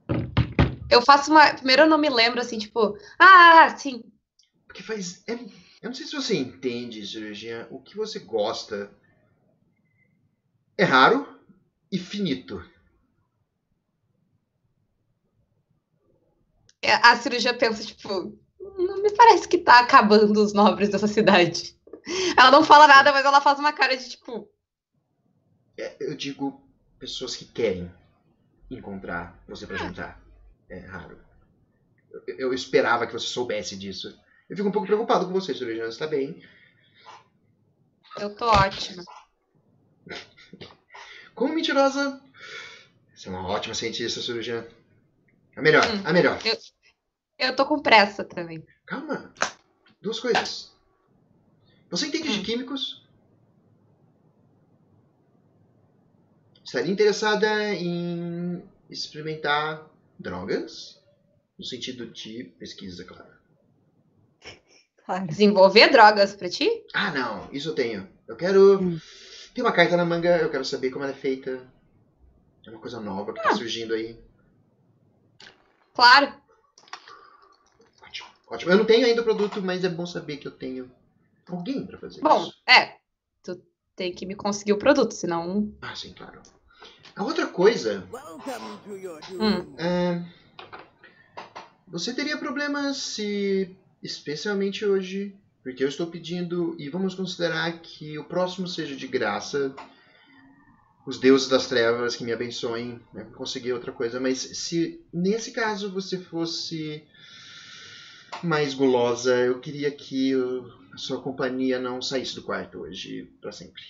Eu faço uma. Primeiro eu não me lembro, assim, tipo, ah, sim. Porque faz. É Eu não sei se você entende, cirurgiã, o que você gosta é raro e finito. A cirurgia pensa, tipo, não me parece que tá acabando os nobres dessa cidade. Ela não fala nada, mas ela faz uma cara de, tipo... É, eu digo pessoas que querem encontrar você pra jantar. É raro. Eu, eu esperava que você soubesse disso. Eu fico um pouco preocupado com você, cirurgiã. Você tá bem? Eu tô ótima. Como mentirosa, você é uma ótima cientista, cirurgiã. A melhor, Hum, a melhor. Eu, eu tô com pressa também. Calma. Duas coisas. Você entende de Hum. químicos? Estaria interessada em experimentar drogas? No sentido de pesquisa, claro. Claro. Desenvolver drogas pra ti? Ah, não. Isso eu tenho. Eu quero... Hum. Tem uma carta na manga, eu quero saber como ela é feita. É uma coisa nova que tá Ah. surgindo aí. Claro. Ótimo, ótimo. Eu não tenho ainda o produto, mas é bom saber que eu tenho alguém pra fazer Bom, isso. é. Tu tem que me conseguir o produto, senão... Ah, sim, claro. A outra coisa... Hum. é, você teria problemas se... Especialmente hoje... Porque eu estou pedindo... E vamos considerar que o próximo seja de graça... Os deuses das trevas que me abençoem, né, conseguir outra coisa. Mas se nesse caso você fosse mais gulosa, eu queria que o- a sua companhia não saísse do quarto hoje pra sempre.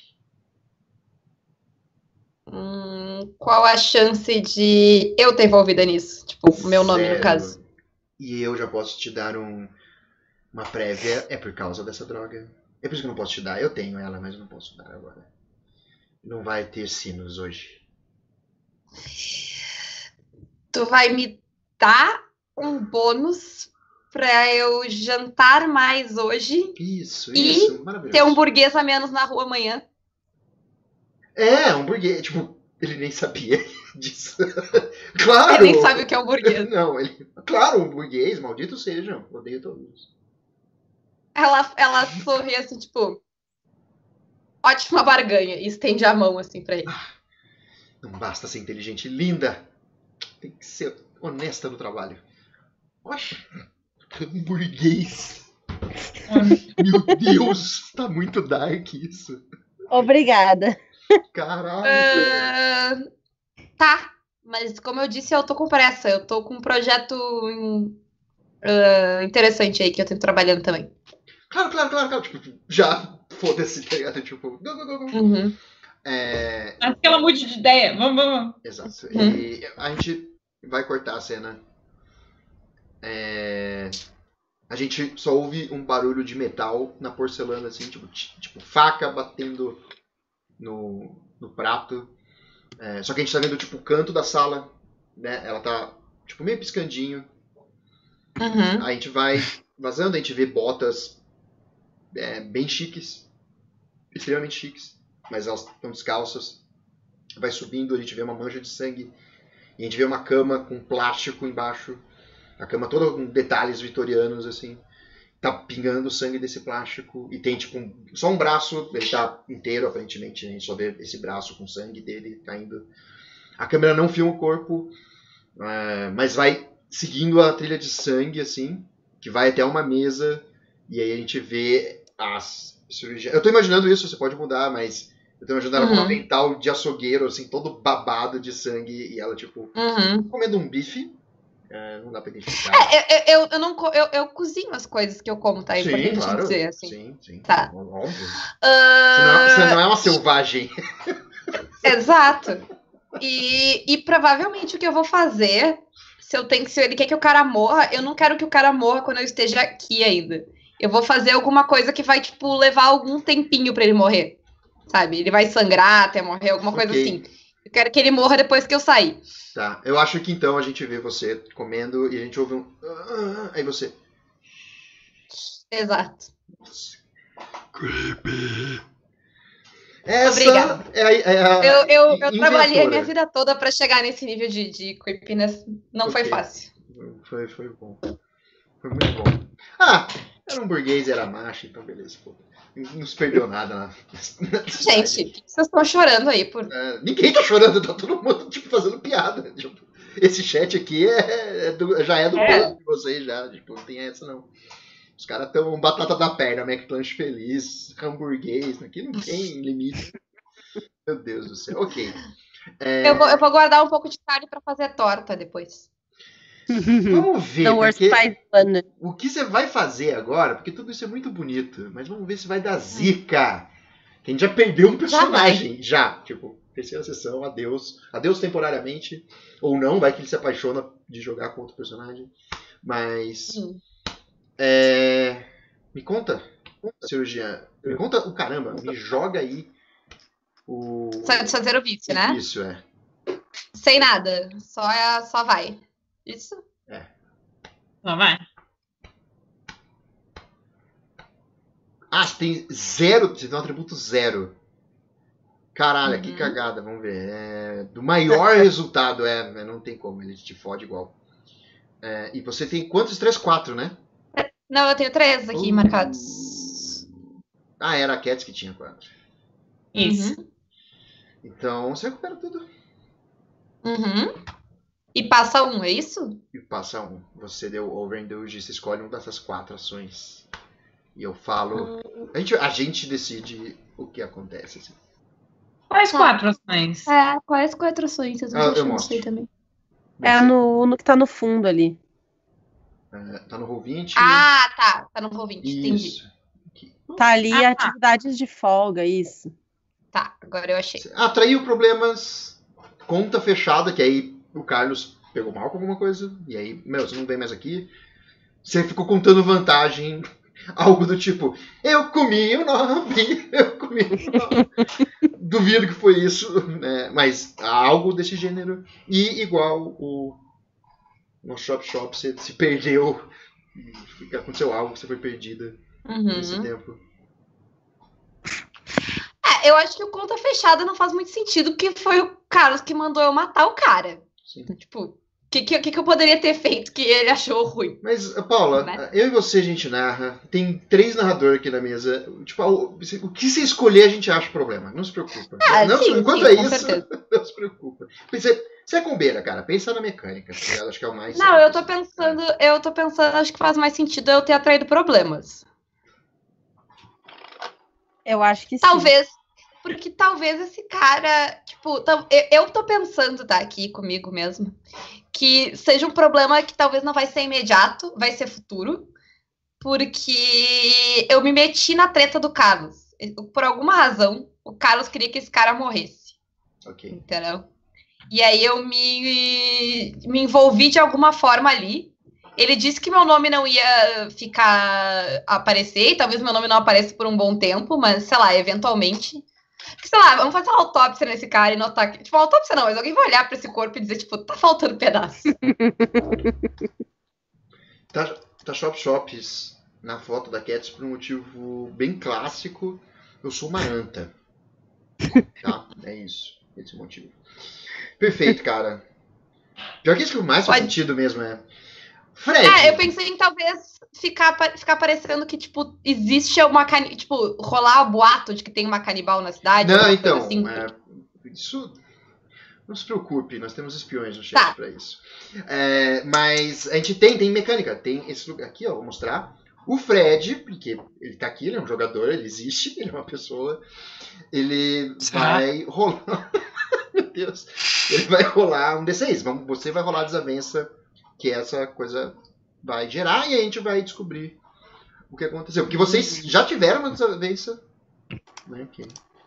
Hum, qual a chance de eu ter envolvida nisso? Tipo, o meu nome, no Zero. caso. E eu já posso te dar um, uma prévia. É por causa dessa droga. É por isso que eu não posso te dar. Eu tenho ela, mas eu não posso dar agora. Não vai ter sinos hoje. Tu vai me dar um bônus pra eu jantar mais hoje, Isso, E isso. Maravilhoso. ter um burguês a menos na rua amanhã. É, um burguês. Tipo, ele nem sabia disso. Claro! Ele nem sabe o que é um burguês. Não, ele... Claro, um burguês, maldito sejam. Odeio todos. Ela, ela sorri assim, tipo... Ótima barganha. E estende a mão assim pra ele. Não basta ser inteligente e linda. Tem que ser honesta no trabalho. Olha, um burguês. Meu Deus, tá muito dark isso. Obrigada. Caralho. Ah, tá. Mas como eu disse, eu tô com pressa. Eu tô com um projeto hum, ah, interessante aí que eu tô trabalhando também. Claro, claro, claro, claro. Tipo, já foda-se, tá ligado? Tipo, go, go, go, go. Uhum. É, Acho que ela mude de ideia. Vamos, vamos. exato. Hum. E a gente vai cortar a cena. É, a gente só ouve um barulho de metal na porcelana, assim, tipo, tch- tipo faca batendo no, no prato. É, só que a gente tá vendo tipo o canto da sala, né? Ela tá tipo meio piscandinho. Uhum. A gente vai vazando, a gente vê botas é, bem chiques, extremamente chiques, mas elas estão descalças. Vai subindo, a gente vê uma mancha de sangue. E a gente vê uma cama com plástico embaixo. A cama toda com detalhes vitorianos, assim. Tá pingando sangue desse plástico. E tem, tipo, um- só um braço. Ele tá inteiro, aparentemente. A gente só vê esse braço com sangue dele caindo. A câmera não filma o corpo. é, mas vai seguindo a trilha de sangue, assim. Que vai até uma mesa. E aí a gente vê as cirurgias. Eu tô imaginando isso, você pode mudar, mas... Eu tô imaginando ela com um Uhum. avental de açougueiro, assim, todo babado de sangue. E ela, tipo, Uhum. comendo um bife. É, não dá pra identificar. É, eu, eu, eu não co- eu, eu cozinho as coisas que eu como, tá? É sim, importante claro. dizer, assim. Sim, sim. Tá. Óbvio. Você Ah, não, é, você não é uma selvagem. Exato. E, e provavelmente o que eu vou fazer, se eu tenho, se ele quer que o cara morra, eu não quero que o cara morra quando eu esteja aqui ainda. Eu vou fazer alguma coisa que vai, tipo, levar algum tempinho pra ele morrer. Sabe? Ele vai sangrar até morrer, alguma coisa Ok. assim. Eu quero que ele morra depois que eu sair. Tá. Eu acho que então a gente vê você comendo e a gente ouve um. "Ah", aí você. Exato. Creepy. Essa Obrigada. é a, é a Eu, eu, eu inventora. trabalhei a minha vida toda pra chegar nesse nível de, de creepiness. Não foi Ok. fácil. Foi, foi bom. Foi muito bom. Ah, era era um burguês e era macho, então beleza, pô. Não se perdeu nada na, na Gente, o que vocês estão chorando aí por. É, ninguém tá chorando, tá todo mundo tipo, fazendo piada. Tipo, esse chat aqui é, é do- já é do É. povo de vocês, já. Tipo, não tem essa não. Os caras estão batata da perna, McLanche feliz, hamburguês. Aqui não tem limite. Meu Deus do céu. Ok. É, Eu vou, eu vou guardar um pouco de carne pra fazer torta depois. vamos ver, The worst porque prize fun. o que você vai fazer agora, porque tudo isso é muito bonito, mas vamos ver se vai dar zica. Que a gente já perdeu um personagem, já. Tipo, terceira sessão, adeus. Adeus temporariamente. Ou não, vai que ele se apaixona de jogar com outro personagem. Mas. Hum. É... Me conta, cirurgiã. Me conta o caramba, me joga aí o. Só de fazer o vício, né? Isso, é. Sem nada. Só, é, só vai. Isso? Só vai. Ah, você tem zero. Você tem um atributo zero. Caralho, Uhum. que cagada, vamos ver. É, do maior resultado, é, né, não tem como, ele te fode igual. É, e você tem quantos? três, quatro, né? Não, eu tenho três aqui Uh. marcados. Ah, era a Cats que tinha quatro. Isso. Uhum. Então você recupera tudo. Uhum. E passa um, é isso? E passa um. Você deu overindulge, você escolhe uma dessas quatro ações. E eu falo. A gente, a gente decide o que acontece. Assim. Quais Tá. quatro ações? É, quais quatro ações? Eu Ah, eu mostro. também. É no, no que tá no fundo ali. É, tá no roll vinte. Ah, tá. Tá no roll vinte, entendi. Isso. Aqui. Tá ali Ah, tá. atividades de folga, isso. Tá, agora eu achei. Atraiu problemas. Conta fechada, que aí o Carlos pegou mal com alguma coisa. E aí, meu, você não vem mais aqui. Você ficou contando vantagem. Algo do tipo, eu comi o nove, eu comi o nove. Duvido que foi isso, né? Mas algo desse gênero. E igual o no Shop Shop, você se perdeu. E aconteceu algo, você foi perdida nesse Uhum. tempo. É, eu acho que o conta fechada não faz muito sentido, porque foi o Carlos que mandou eu matar o cara. Sim. Tipo, o que, que, que eu poderia ter feito que ele achou ruim? Mas, Paula, Né? eu e você a gente narra. Tem três narradores aqui na mesa. Tipo, o, o que você escolher a gente acha problema. Não se preocupa. Ah, não, sim, enquanto sim, é com isso, certeza. não se preocupa. Você, você é combeira, cara. Pensa na mecânica. Tá ligado? Acho que é o mais. Não, certo. eu tô pensando, eu tô pensando, acho que faz mais sentido eu ter atraído problemas. Eu acho que sim. Talvez, porque talvez esse cara, tipo, tam- eu, eu tô pensando, tá, aqui comigo mesmo, que seja um problema que talvez não vai ser imediato, vai ser futuro, porque eu me meti na treta do Carlos. Por alguma razão, o Carlos queria que esse cara morresse, Ok. entendeu? E aí eu me, me envolvi de alguma forma ali. Ele disse que meu nome não ia ficar aparecer, e talvez meu nome não apareça por um bom tempo, mas sei lá, eventualmente. Sei lá, vamos fazer uma autópsia nesse cara e notar que. Tipo, uma autópsia não, mas alguém vai olhar pra esse corpo e dizer, tipo, tá faltando pedaço. Tá, tá Shop Shops na foto da Cats por um motivo bem clássico. Eu sou uma anta. Tá? É isso. Esse é o motivo. Perfeito, cara. Pior que isso que o mais faz Pode- sentido mesmo é. Fred. É, eu pensei em talvez ficar, pa- ficar parecendo que, tipo, existe uma cani... Tipo, rolar o boato de que tem uma canibal na cidade. Não, alguma então. coisa assim. é, isso. Não se preocupe, nós temos espiões no chat Tá. pra isso. É, mas a gente tem, tem mecânica. Tem esse lugar aqui, ó. Vou mostrar. O Fred, porque ele tá aqui, ele é um jogador, ele existe, ele é uma pessoa. Ele Será? vai rolar. Meu Deus. Ele vai rolar um D seis. Vamos, você vai rolar a desavença que essa coisa vai gerar e a gente vai descobrir o que aconteceu. Porque vocês já tiveram uma desavença. Né? Que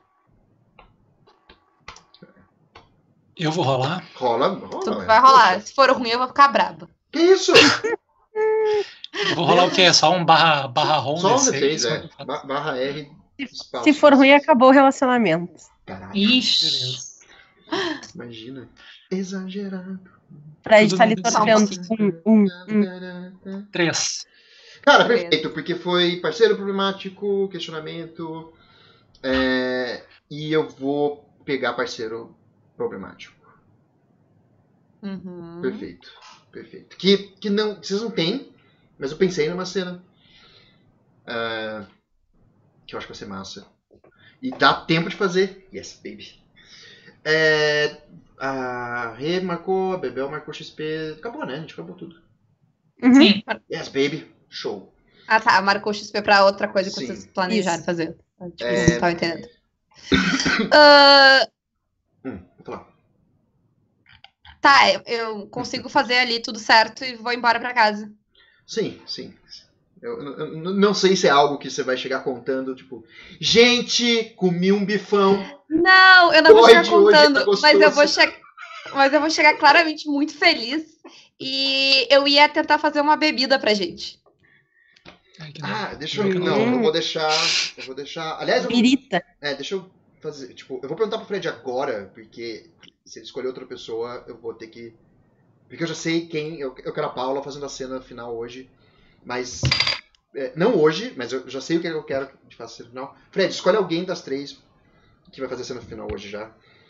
Eu vou rolar. rola, rola. Tudo ué. vai rolar. Poxa. Se for ruim, eu vou ficar braba. Que isso? Eu vou rolar o quê? Só um barra, barra ROM Só um D D seis? seis, é. Ba- Barra R. Espaço. Se for ruim, acabou o relacionamento. Caralho, Ixi. imagina. Exagerado. Pra gente Tudo tá ali no torcendo. dezesseis. Um, um, um. Três. Cara, Beleza. perfeito, porque foi parceiro problemático, questionamento. é, e eu vou pegar parceiro problemático. Uhum. Perfeito. Perfeito. Que, que não, vocês não têm, mas eu pensei numa cena. Uh, que eu acho que vai ser massa. E dá tempo de fazer. Yes, baby. É, a Rê marcou, a Bebel marcou X P. Acabou, né? A gente acabou tudo. Uhum. Sim. Yes, baby. Show. Ah, tá. Marcou X P pra outra coisa que Sim. vocês planejaram Isso. fazer. Tipo, É... não tava entendendo. Ah, Hum, vou falar. tá, eu- eu consigo fazer ali tudo certo e vou embora pra casa. Sim, sim. Eu, eu- eu não sei se é algo que você vai chegar contando, tipo, gente, comi um bifão. Não, eu não vou Pode, chegar hoje contando, tá mas eu vou gostoso. chegar. Mas eu vou chegar claramente muito feliz. E eu ia tentar fazer uma bebida pra gente. Ai, que não. Ah, deixa eu. Não, Não, eu vou deixar. Eu vou deixar. Aliás, eu vou. Birita. É, deixa eu fazer. Tipo, eu vou perguntar pro Fred agora, porque se ele escolher outra pessoa, eu vou ter que. Porque eu já sei quem. Eu, eu quero a Paula fazendo a cena final hoje. Mas. é, não hoje, mas eu já sei o que eu quero que a gente faça a cena final. Fred, escolhe alguém das três que vai fazer a cena final hoje já.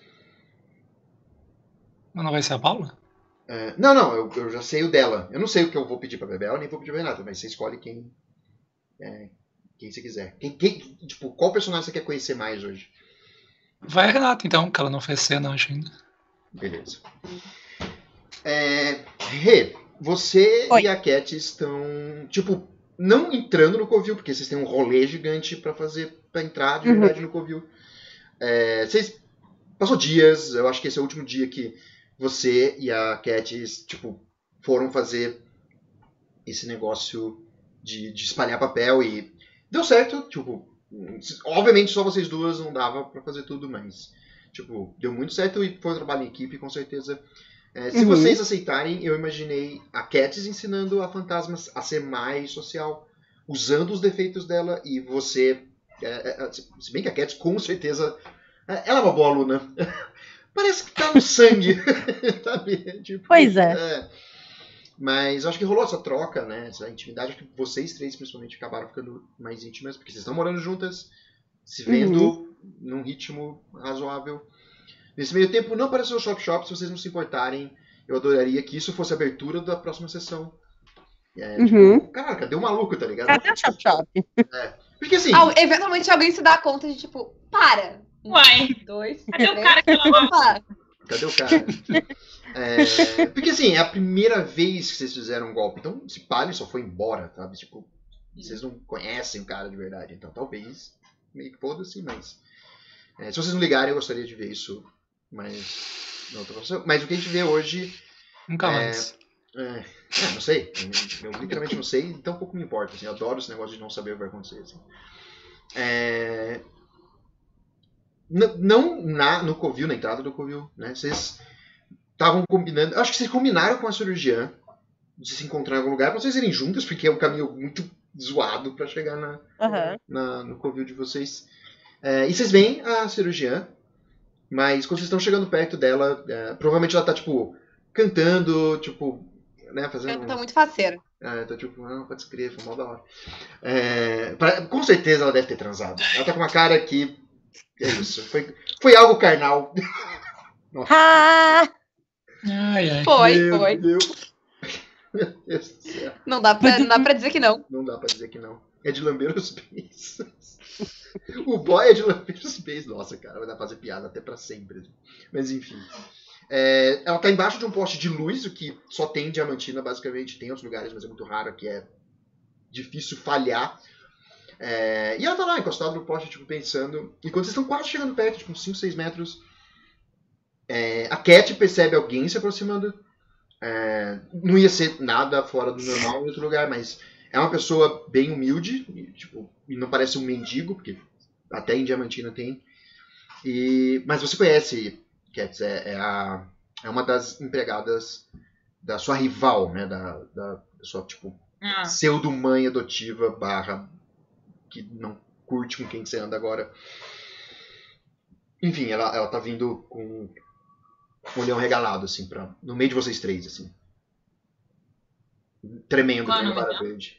Mas não vai ser a Paula? É, não, não, eu, eu já sei o dela. Eu não sei o que eu vou pedir pra Bebel, nem vou pedir pra Renata, mas você escolhe quem. é, quem você quiser. Quem, quem, tipo, qual personagem você quer conhecer mais hoje? Vai a Renata, então, que ela não fez cena, acho ainda. Beleza. É, Rê, você Oi. e a Cat estão, tipo, não entrando no Covil, porque vocês têm um rolê gigante pra fazer, pra entrar de Uhum. verdade no Covil. É, vocês passou dias, eu acho que esse é o último dia que você e a Cat, tipo, foram fazer esse negócio de, de espalhar papel e deu certo, tipo, obviamente só vocês duas não dava pra fazer tudo, mas, tipo, deu muito certo e foi um trabalho em equipe, com certeza. É, se Uhum. vocês aceitarem, eu imaginei a Cats ensinando a Fantasmas a ser mais social, usando os defeitos dela, e você, é, é, se bem que a Cats com certeza, é, ela é uma boa aluna. Parece que tá no sangue, sabe? Tipo, Pois é. é. Mas eu acho que rolou essa troca, né? Essa intimidade. Acho que vocês três, principalmente, acabaram ficando mais íntimas, porque vocês estão morando juntas, se vendo num ritmo razoável. Nesse meio tempo, não apareceu o Shop Shop, se vocês não se importarem. Eu adoraria que isso fosse a abertura da próxima sessão. É, Uhum. tipo, caraca, deu maluco, tá ligado? Cadê o Shop Shop? Porque assim, Ah, eventualmente alguém se dá conta de tipo, para. Um, Uai. dois, Cadê o três. cara que ela Opa. cadê o cara? É, porque assim, é a primeira vez que vocês fizeram um golpe. Então, se pá, ele só foi embora, sabe? Tipo, vocês não conhecem o cara de verdade. Então, talvez, meio que foda-se, mas... é, se vocês não ligarem, eu gostaria de ver isso. Mas... Não, tô falando- mas o que a gente vê hoje... Nunca É, mais. É, é, não sei. Eu, eu literalmente não sei, então pouco me importa. Assim, eu adoro esse negócio de não saber o que vai acontecer. Assim. É, n- não na, no Covil, na entrada do Covil, né? Vocês estavam combinando. Acho que vocês combinaram com a cirurgiã de se encontrar em algum lugar pra vocês irem juntas, porque é um caminho muito zoado pra chegar na, Aham. na- no Covil de vocês. É, e vocês veem a cirurgiã, mas quando vocês estão chegando perto dela, é, provavelmente ela tá, tipo, cantando, tipo, né, fazendo... Eu tô muito faceira. É, tô tipo, não, pode escrever, foi mal da hora. É, pra- com certeza ela deve ter transado. Ela tá com uma cara que. É isso. Foi, foi algo carnal. Ah! Ai, ai. Foi, Meu foi. Deus. Meu Deus do céu. Não dá, pra, não dá pra dizer que não. Não dá pra dizer que não. É de lamber os pés. O boy é de lamber os pés. Nossa, cara, vai dar pra fazer piada até pra sempre. Mas enfim. É, ela tá embaixo de um poste de luz, o que só tem em Diamantina, basicamente. Tem outros lugares, mas é muito raro, que é difícil falhar. É, e ela tá lá, encostada no poste, tipo, pensando. E quando vocês estão quase chegando perto, tipo, uns cinco, seis metros, é, a Cat percebe alguém se aproximando. É, não ia ser nada fora do normal em outro lugar, mas é uma pessoa bem humilde, e, tipo, e não parece um mendigo, porque até em Diamantina tem. E, mas você conhece, Cats, é, é, a, é uma das empregadas da sua rival, né? Da, da, da sua, tipo, Ah, pseudo-mãe adotiva barra que não curte com quem você anda agora. Enfim, ela, ela tá vindo com um olhão regalado, assim, pra, no meio de vocês três, assim. Tremendo, Qual é o tremendo nome para verde.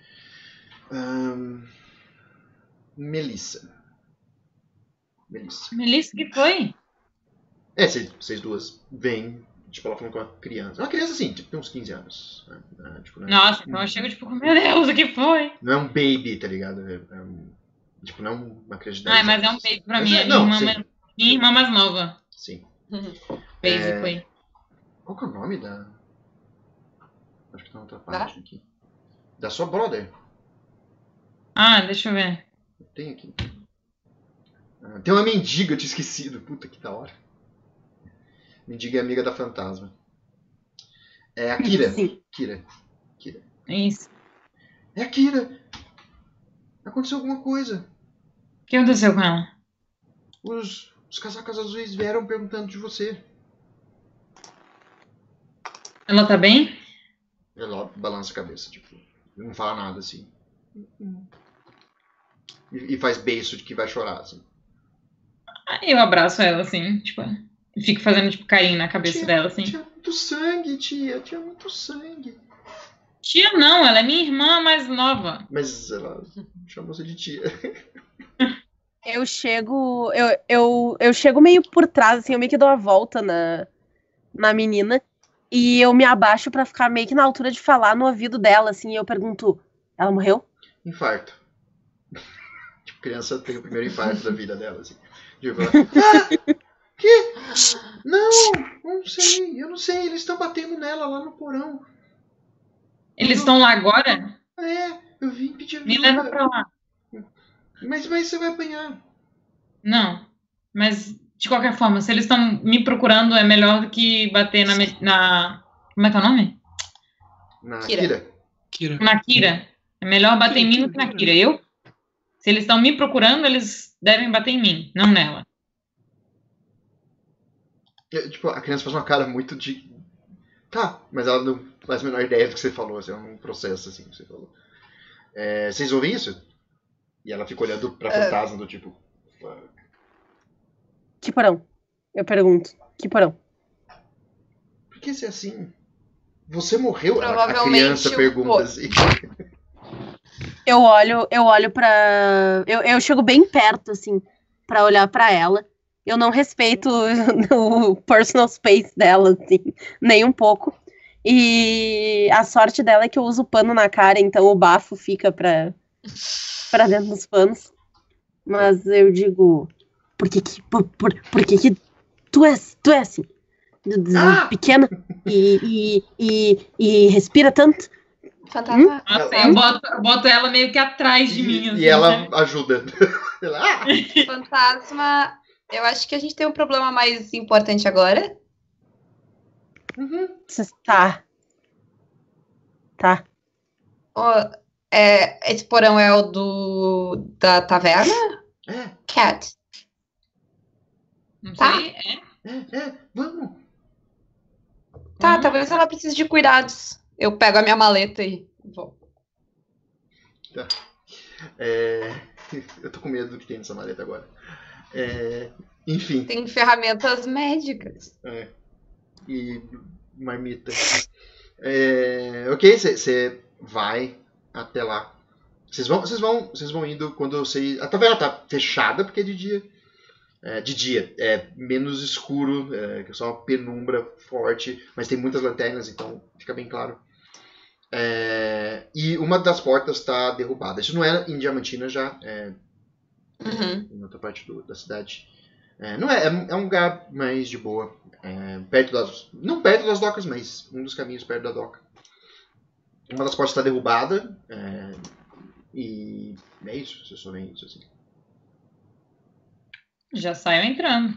Ahn, Melissa. Melissa. Melissa, que foi? É, vocês, vocês duas veem Tipo, ela falando com uma criança. Uma criança, assim, tipo, tem uns quinze anos. Né? Tipo, não é, Nossa, então eu chego tipo, meu Deus, o que foi? Não é um baby, tá ligado? É, é um, tipo, não é uma criança de dez Ai, mas é um anos. baby pra Mas mim, é- é não, minha sim. irmã, minha irmã mais nova. Sim. Basically. Qual que é o nome da... Acho que tá na outra Da? parte aqui. Da sua brother. Ah, deixa eu ver. Tem aqui. Ah, tem uma mendiga, eu tinha esquecido. Puta que da hora. Mendiga é amiga da fantasma. É a Kira. Sim. Kira. Kira. Isso. É a Kira. Aconteceu alguma coisa. O que aconteceu com ela? Os, os casacas azuis vieram perguntando de você. Ela tá bem? Ela balança a cabeça, tipo, não fala nada assim. E, e faz beiço de que vai chorar, assim. Aí eu abraço ela, assim, tipo, e fico fazendo, tipo, carinho na cabeça Tinha- dela, assim. Tinha muito sangue, tia. Tinha muito sangue. Tia não, ela é minha irmã mais nova. Mas ela chamou você de tia. Eu chego. Eu, eu, eu chego meio por trás, assim, eu meio que dou a volta na, na menina. E eu me abaixo pra ficar meio que na altura de falar no ouvido dela, assim, e eu pergunto, ela morreu? Infarto. Tipo, criança tem o primeiro infarto da vida dela, assim. Tipo, ela, ah, que? Não, não sei, eu não sei, eles estão batendo nela lá no porão. Eles estão lá agora? É, eu vim pedir Me leva ajuda. pra lá. Mas, mas você vai apanhar. Não, mas de qualquer forma, se eles estão me procurando, é melhor do que bater na, me- na... Como é que é o nome? Na Kira. Kira. Kira. Na Kira. É melhor bater em mim do que na Kira. Eu? Se eles estão me procurando, eles devem bater em mim, não nela. É, tipo, a criança faz uma cara muito de... Tá, mas ela não faz a menor ideia do que você falou, assim, é um processo assim que você falou. É, vocês ouvem isso? E ela fica olhando pra fantasma do tipo... "Fuck." Que porão? Eu pergunto, que porão? Por que você é assim? Você morreu? Ela- A Provavelmente criança o pergunta po- assim. Eu olho, eu olho pra. Eu, eu chego bem perto, assim, pra olhar pra ela. Eu não respeito o personal space dela, assim, nem um pouco. E a sorte dela é que eu uso pano na cara, então o bafo fica pra, pra dentro dos panos. Mas eu digo, por que que, por, por, por que que tu é, tu é assim? Ah! Pequena e, e, e, e respira tanto? Fantasma. Nossa, Ela- eu boto, eu boto ela meio que atrás de mim. E, assim, e ela sabe? ajuda. Ela, ah! Fantasma. Eu acho que a gente tem um problema mais importante agora. Uhum. Tá. Tá. Ó, é, esse porão é o do da taverna? É, Cat. Não Tá. sei, é. é, é, vamos. Tá, Hum. talvez ela precise de cuidados. Eu pego a minha maleta e vou. É, eu tô com medo do que tem nessa maleta agora. É, enfim, Tem ferramentas médicas. é, e marmita. É, ok, você vai até lá. Vocês vão, vocês vão, vocês vão indo quando você. A taverna tá fechada porque é de dia. É, de dia é menos escuro, é só uma penumbra forte, mas tem muitas lanternas, então fica bem claro. É, e uma das portas está derrubada. Isso não é em Diamantina já, é Uhum. em outra parte do- da cidade. É, não é, é, um- é um lugar mais de boa, é, perto das, não perto das docas, mas um dos caminhos perto da doca. Uma das portas está derrubada, é, e é isso, você só vê isso assim. Já saiu entrando.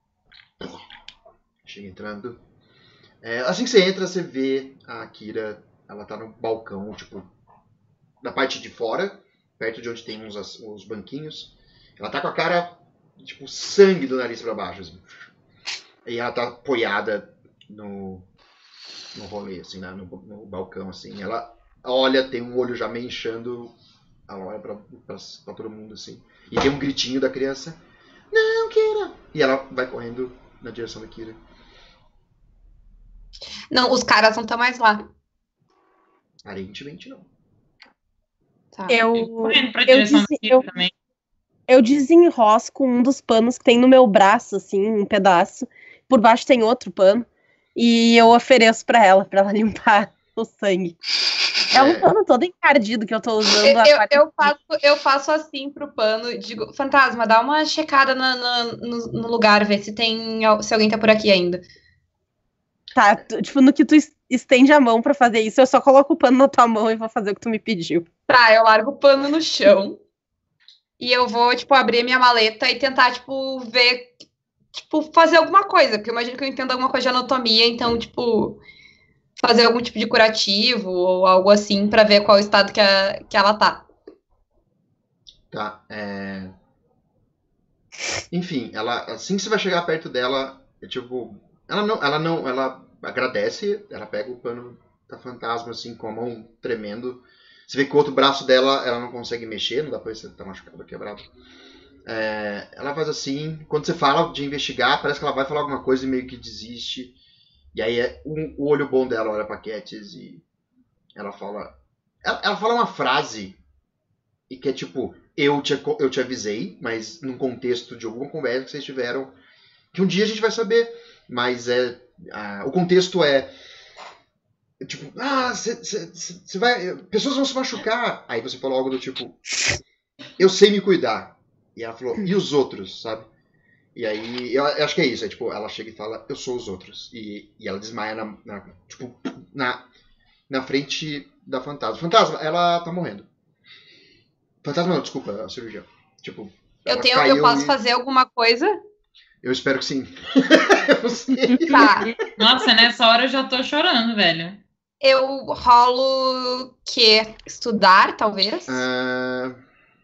Chega entrando. É, assim que você entra, você vê a Kira. Ela tá no balcão, tipo, na parte de fora, perto de onde tem uns, as- os banquinhos. Ela tá com a cara, tipo, sangue do nariz pra baixo, assim. E ela tá apoiada no, no rolê, assim, né, no, no balcão, assim. Ela olha, tem um olho já meio inchando. Ela olha pra, pra, pra todo mundo, assim. E tem um gritinho da criança. Não, Kira! E ela vai correndo na direção da Kira. Não, os caras não estão mais lá. Aparentemente não. Tá. Eu, Eu correndo pra eu, direção dese- da Kira eu, também. eu desenrosco um dos panos que tem no meu braço, assim, um pedaço. Por baixo tem outro pano. e eu ofereço pra ela, pra ela limpar o sangue. É um É. pano todo encardido que eu tô usando. Eu, há eu, quatro eu dias. faço, eu faço assim pro pano, digo, fantasma, dá uma checada na- na- no, no lugar, ver se tem, al- se alguém tá por aqui ainda. Tá, tu- tipo, no que tu es- estende a mão pra fazer isso, eu só coloco o pano na tua mão e vou fazer o que tu me pediu. Tá, eu largo o pano no chão e eu vou, tipo, abrir minha maleta e tentar, tipo, ver, tipo, fazer alguma coisa, porque eu imagino que eu entendo alguma coisa de anatomia, então, tipo, fazer algum tipo de curativo ou algo assim pra ver qual estado que, a, que ela tá. Tá. É... Enfim, ela assim que você vai chegar perto dela, é tipo, ela não, ela não, ela agradece, ela pega o pano da fantasma assim com a mão tremendo. Você vê que o outro braço dela, ela não consegue mexer, não dá pra ver se tá machucado ou quebrado. É, ela faz assim, quando você fala de investigar, parece que ela vai falar alguma coisa e meio que desiste. E aí é, o, o olho bom dela olha pra Katniss e ela fala, ela, ela fala uma frase e que é tipo, eu te, eu te avisei, mas num contexto de alguma conversa que vocês tiveram, que um dia a gente vai saber, mas é ah, o contexto é tipo, ah, você vai, pessoas vão se machucar, aí você falou algo do tipo, eu sei me cuidar, e ela falou, e os outros, sabe? E aí, eu acho que é isso, é tipo, ela chega e fala, eu sou os outros, e, e ela desmaia na, na, tipo, na, na frente da fantasma. Fantasma, ela tá morrendo. Fantasma não, desculpa, a cirurgia. Tipo, Eu, ela tenho, caiu eu posso e- fazer alguma coisa? Eu espero que sim. Eu não sei. Tá. Nossa, nessa hora eu já tô chorando, velho. Eu rolo que estudar, talvez. Ah,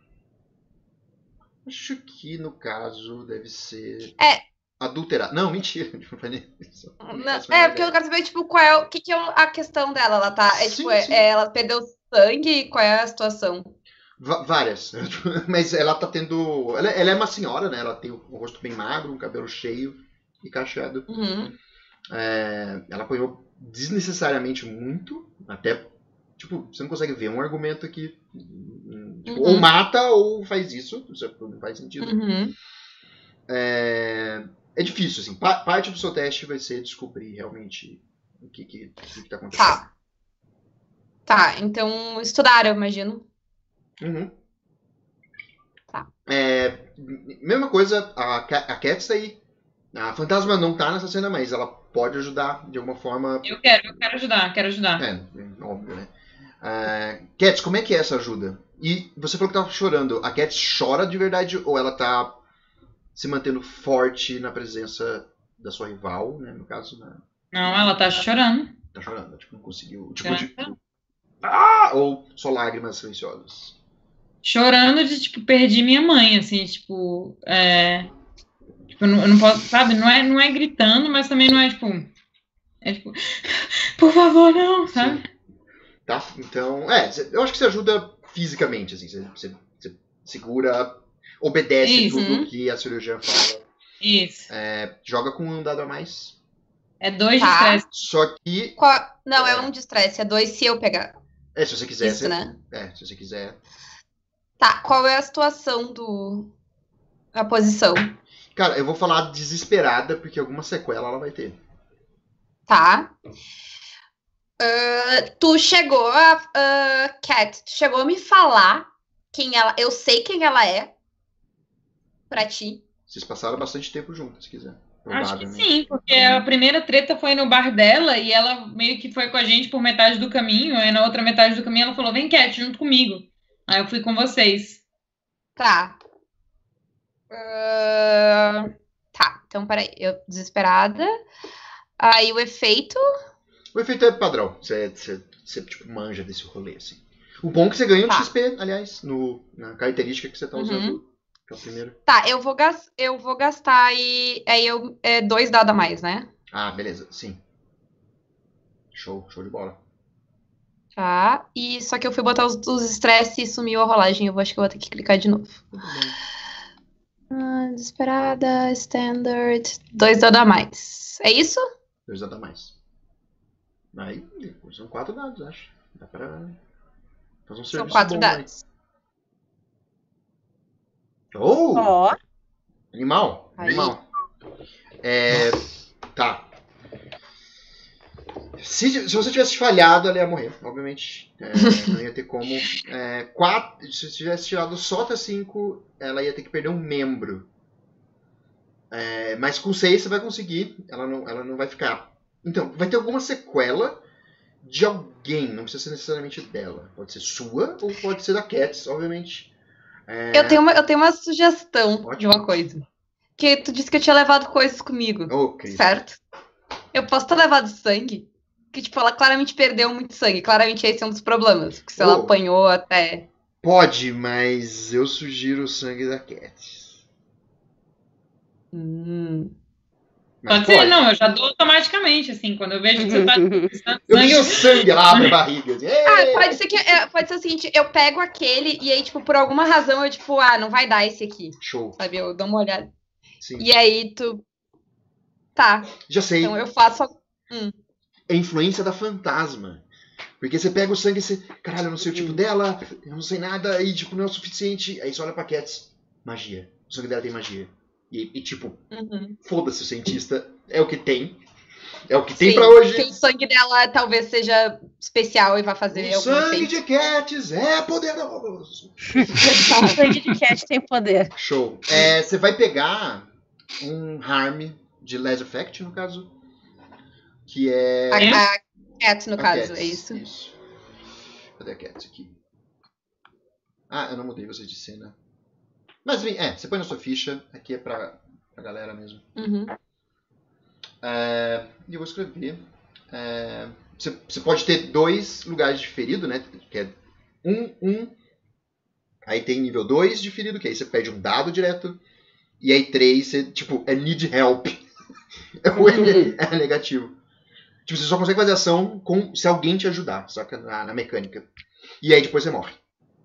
acho que no caso deve ser. É. Adulterar. Não, mentira. Não foi nem isso. Não Não, faço a é, menor porque eu ideia. quero saber, tipo, qual é o que, que é a questão dela. Ela tá. É, Sim, tipo, é, sim. é, ela perdeu sangue? Qual é a situação? Va- várias. Mas ela tá tendo. Ela, ela é uma senhora, né? Ela tem um rosto bem magro, um cabelo cheio e cacheado. Uhum. É, ela apanhou desnecessariamente muito, até, tipo, você não consegue ver um argumento aqui. Tipo, Uhum. ou mata ou faz isso, isso não faz sentido. Uhum. É, é difícil, assim, pa- parte do seu teste vai ser descobrir realmente o que, que, o que, que tá acontecendo. Tá. Tá, então estudar, eu imagino. Uhum. Tá. É, mesma coisa, a, Ca- a Cat tá aí. A fantasma não tá nessa cena, mas ela pode ajudar de alguma forma. Eu quero, eu quero ajudar, quero ajudar. É, óbvio, né? Uh, Cat, como é que é essa ajuda? E você falou que tava chorando. A Cat chora de verdade ou ela tá se mantendo forte na presença da sua rival, né? No caso, né? Não, ela tá chorando. Tá chorando, tipo, não conseguiu. Tipo, Chorando. de... Ah! Ou só lágrimas silenciosas. Chorando de, tipo, perdi minha mãe, assim, tipo, é... Tipo, eu não, eu não posso, sabe? Não é, não é gritando, mas também não é, tipo... É, tipo, por favor, não, sabe? Sim. Tá? Então, é, cê- eu acho que você ajuda fisicamente, assim. Você, você- você segura, obedece Isso. tudo que a cirurgiã fala. Isso. É, joga com um dado a mais. É dois de Tá. estresse. Só que, Qual- Não, é um de estresse, é dois se eu pegar. é, se você quiser... Isso, você- né? É, se você quiser... Tá, qual é a situação do. A posição? Cara, eu vou falar desesperada, porque alguma sequela ela vai ter. Tá. Ah, tu chegou a. ah, Cat, tu chegou a me falar quem ela. Eu sei quem ela é. Pra ti. Vocês passaram bastante tempo juntos, se quiser. Acho que Provavelmente. sim, porque a primeira treta foi no bar dela e ela meio que foi com a gente por metade do caminho, aí na outra metade do caminho ela falou, vem, Cat, junto comigo. Aí eu fui com vocês. Tá. Ah, tá, então peraí. Eu desesperada. Aí o efeito. O efeito é padrão. Você, você, você tipo, manja desse rolê, assim. O bom é que você ganha um Tá. X P, aliás, no, na característica que você tá usando. Uhum. Que é o primeiro. Tá, eu vou, gas... eu vou gastar e. Aí eu. É dois dados a mais, né? Ah, beleza, sim. Show, show de bola. Tá. E só que eu fui botar os, os estresse e sumiu a rolagem. Eu vou- acho que eu vou ter que clicar de novo. Tudo bem. Ah, desesperada, standard. Dois dados a mais. É isso? Dois dados a mais. Aí, são quatro dados, acho. Dá pra fazer um São serviço quatro bom, né? dados. Oh! Ó, Animal, Aí. animal. É, tá. Se, se você tivesse falhado, ela ia morrer, obviamente. É, não ia ter como. É, quatro, se tivesse tirado só até cinco, ela ia ter que perder um membro. É, mas com seis você vai conseguir. Ela não, ela não vai ficar. Então, vai ter alguma sequela de alguém. Não precisa ser necessariamente dela. Pode ser sua ou pode ser da Cats, obviamente. É, Eu tenho uma, eu tenho uma sugestão de Ótimo. uma coisa. Que tu disse que eu tinha levado coisas comigo, ok. certo? Eu posso ter levado sangue? Que, tipo, ela claramente perdeu muito sangue. Claramente esse é um dos problemas. Porque se ela Oh. apanhou até... Pode, mas eu sugiro o sangue da Cats. Hum. Mas Pode ser, não, eu já dou automaticamente, assim, quando eu vejo que você tá precisando de Eu sangue, eu... preciso de sangue, ela abre a barriga. Assim, Ah, "Ei!" pode ser que é, pode ser o seguinte, eu pego aquele e aí, tipo, por alguma razão eu, tipo, ah, não vai dar esse aqui. Show. Sabe? Eu dou uma olhada. Sim. E aí tu. Tá. Já sei. Então eu faço. É a influência da fantasma. Porque você pega o sangue e você... Caralho, eu não sei o tipo dela, eu não sei nada, e tipo, não é o suficiente. Aí você olha pra Cats. Magia. O sangue dela tem magia. E, e tipo, Uhum. foda-se o cientista. É o que tem. É o que tem Sim, pra hoje. porque o sangue dela talvez seja especial e vai fazer O algum sangue efeito. de Cats é poderoso. O sangue de cat tem poder. Show. É, você vai pegar um harm de Less Effect, no caso. Que é... A, a Cat, no a caso, Cats, é isso. Isso. Cadê a Cats aqui? Ah, eu não mudei vocês de cena. Mas vem, é, você põe na sua ficha. Aqui é pra, pra galera mesmo. Uhum. É, e eu vou escrever. É, você, você pode ter dois lugares de ferido, né? Que é um, um. Aí tem nível dois de ferido, que aí você pede um dado direto. E aí três, você, tipo, é need help. É, o N- é negativo. Tipo, você só consegue fazer ação com, se alguém te ajudar, saca? Na, na mecânica. E aí depois você morre.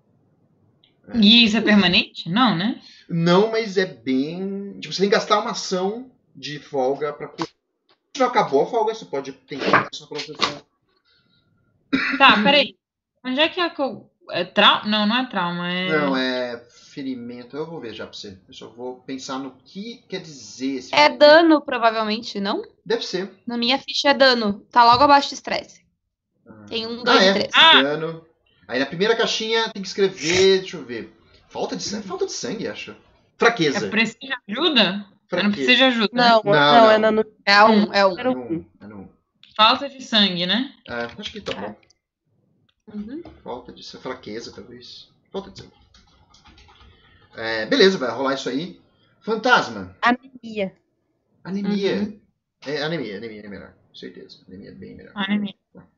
E isso é permanente? Não, né? Não, mas é bem... Tipo, você tem que gastar uma ação de folga pra curar. Se não acabou a folga, você pode tentar essa proteção. Tá, peraí. Onde é que é que eu... É trauma? Não, não é trauma, é... Não, é ferimento. Eu vou ver já pra você. Eu só vou pensar no que quer dizer esse É ferimento. dano, provavelmente, não? Deve ser. Na minha ficha é dano. Tá logo abaixo de estresse. Tem um, dois Ah, e é. três. Ah! Dano. Aí na primeira caixinha tem que escrever... Deixa eu ver. Falta de sangue? Falta de sangue, acho. Fraqueza. É preciso de ajuda? Eu não Fraqueza. preciso de ajuda. né? Não, Não, não, não. é na, no, É um, é um. É no, é no, Falta de sangue, né? é, acho que tá bom. Uhum. Falta de sangue. Fraqueza, talvez. Falta de sangue. É, beleza, vai rolar isso aí. Fantasma. anemia. Anemia. Uhum. É, anemia, anemia é melhor. Certeza. Anemia é bem melhor. Anemia.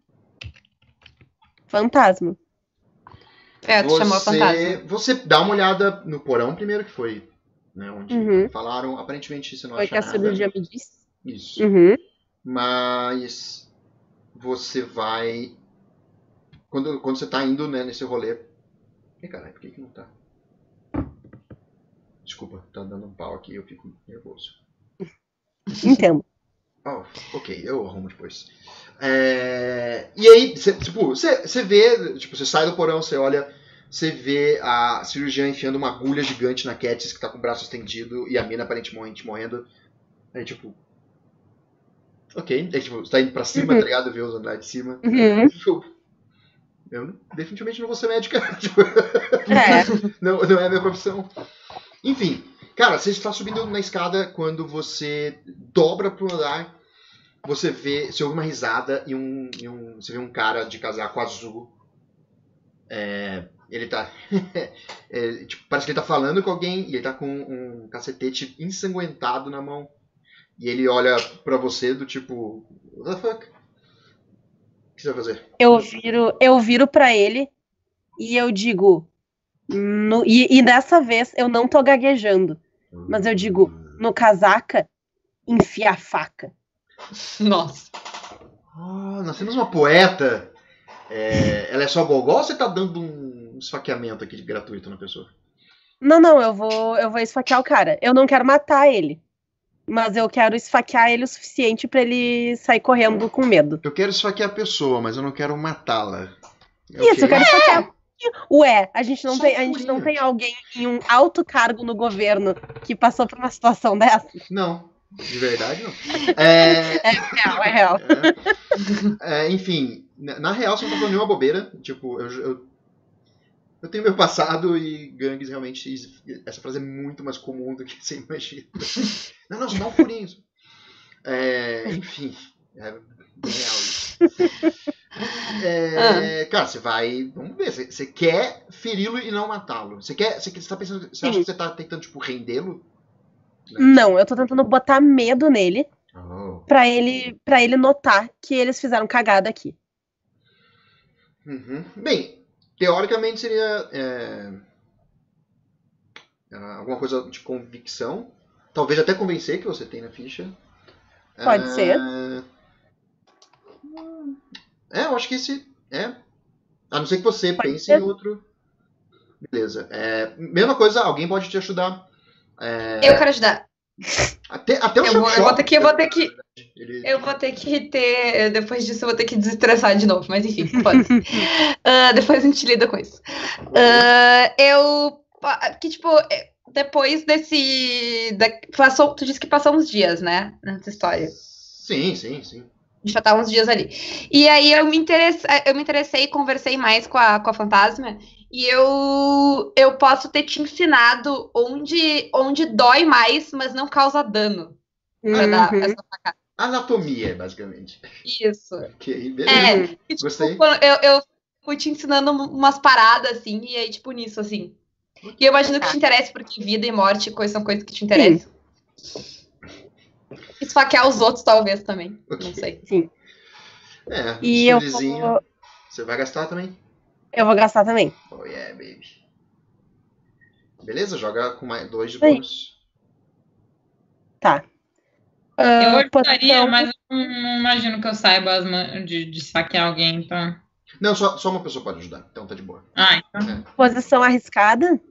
Fantasma. É, tu chamou a fantasma. Você dá uma olhada no porão primeiro, que foi, né, onde Uhum. falaram. Aparentemente você não Foi acha que a nada. cirurgia me disse. Isso. Uhum. Mas você vai... Quando, quando você tá indo, né, nesse rolê... Ih, caralho, por que que não tá? Desculpa, tá dando um pau aqui, eu fico nervoso. Entendo. Oh, ok, eu arrumo depois. É, e aí, cê, tipo, você você vê, tipo, você sai do porão, você olha, você vê a cirurgiã enfiando uma agulha gigante na Cats, que tá com o braço estendido, e a mina aparentemente morrendo. Aí, tipo... Ok, aí, tipo, você tá indo pra cima, Uhum. tá ligado? Vê os andares de cima. Uhum. Tipo, eu definitivamente não vou ser médica. Tipo, É. não, não é a minha profissão. Enfim, cara, você está subindo na escada quando você dobra pro andar. Você vê, você ouve uma risada e um, e um você vê um cara de casaco azul. É, ele tá, é, tipo, parece que ele tá falando com alguém e ele tá com um cacetete ensanguentado na mão. E ele olha pra você do tipo, what the fuck? O que você vai fazer? Eu viro, eu viro pra ele e eu digo. No, e, e dessa vez eu não tô gaguejando. Mas eu digo, no casaca, enfia a faca. Nossa. Ah, nós temos uma poeta. É, ela é só gogó ou você tá dando um esfaqueamento aqui de gratuito na pessoa? Não, não, eu vou, eu vou esfaquear o cara. Eu não quero matar ele. Mas eu quero esfaquear ele o suficiente pra ele sair correndo com medo. Eu quero esfaquear a pessoa, mas eu não quero matá-la. É Isso, ok? eu quero esfaquear. Ué, a gente não Só tem, a gente não furinho. tem alguém em um alto cargo no governo que passou por uma situação dessa? Não. De verdade, não. É, É real, é real. é, é, enfim, na, na real, você não tá falando nenhuma bobeira. Tipo, eu, eu, eu tenho meu passado e gangues realmente. Essa frase é muito mais comum do que você imagina. Não, não, só dá um furinho. É, enfim, é bem real isso. É, cara, você vai. Vamos ver. Você, você quer feri-lo e não matá-lo. Você quer. Você, você tá pensando. Você acha Sim. que você tá tentando, tipo, rendê-lo? Não, eu tô tentando botar medo nele Oh. pra ele, pra ele notar que eles fizeram cagada aqui. Uhum. Bem, teoricamente seria é, alguma coisa de convicção. Talvez até convencer que você tem na ficha. Pode é... ser. É, eu acho que esse é. A não ser que você Pode pense ser. em outro. Beleza. É, mesma coisa, alguém pode te ajudar. É, Eu quero ajudar. Até, até o Eu seu vou, eu vou ter que, eu vou ter que, Ele... eu vou ter que ter, depois disso eu vou ter que desestressar de novo, mas enfim, foda-se. uh, depois a gente lida com isso. Uh, eu, que tipo, depois desse, da, passou, tu disse que passou uns dias, né, nessa história. Sim, sim, sim. A gente já tá uns dias ali. E aí eu me interessei, eu me interessei e conversei mais com a, com a fantasma. E eu, eu posso ter te ensinado onde, onde dói mais, mas não causa dano. Pra Uhum. dar essa facada. Anatomia, basicamente. Isso. Ok, beleza. É, Uhum. e, tipo, Gostei. quando eu, eu fui te ensinando umas paradas, assim, e aí, tipo, nisso, assim. E eu imagino que te interessa, porque vida e morte coisa, são coisas que te interessam. Esfaquear os outros, talvez, também. Ok. Não sei. Sim. É, um E eu bistulizinho. vou, Você vai gastar também? eu vou gastar também. Oh yeah, baby. Beleza, joga com mais dois de Aí. bônus. Tá. Eu Ah, ajudaria, poção- mas eu não, não imagino que eu saiba as man- de, de saquear alguém, então. Não, só, só uma pessoa pode ajudar, então tá de boa. Ah, então. Posição arriscada?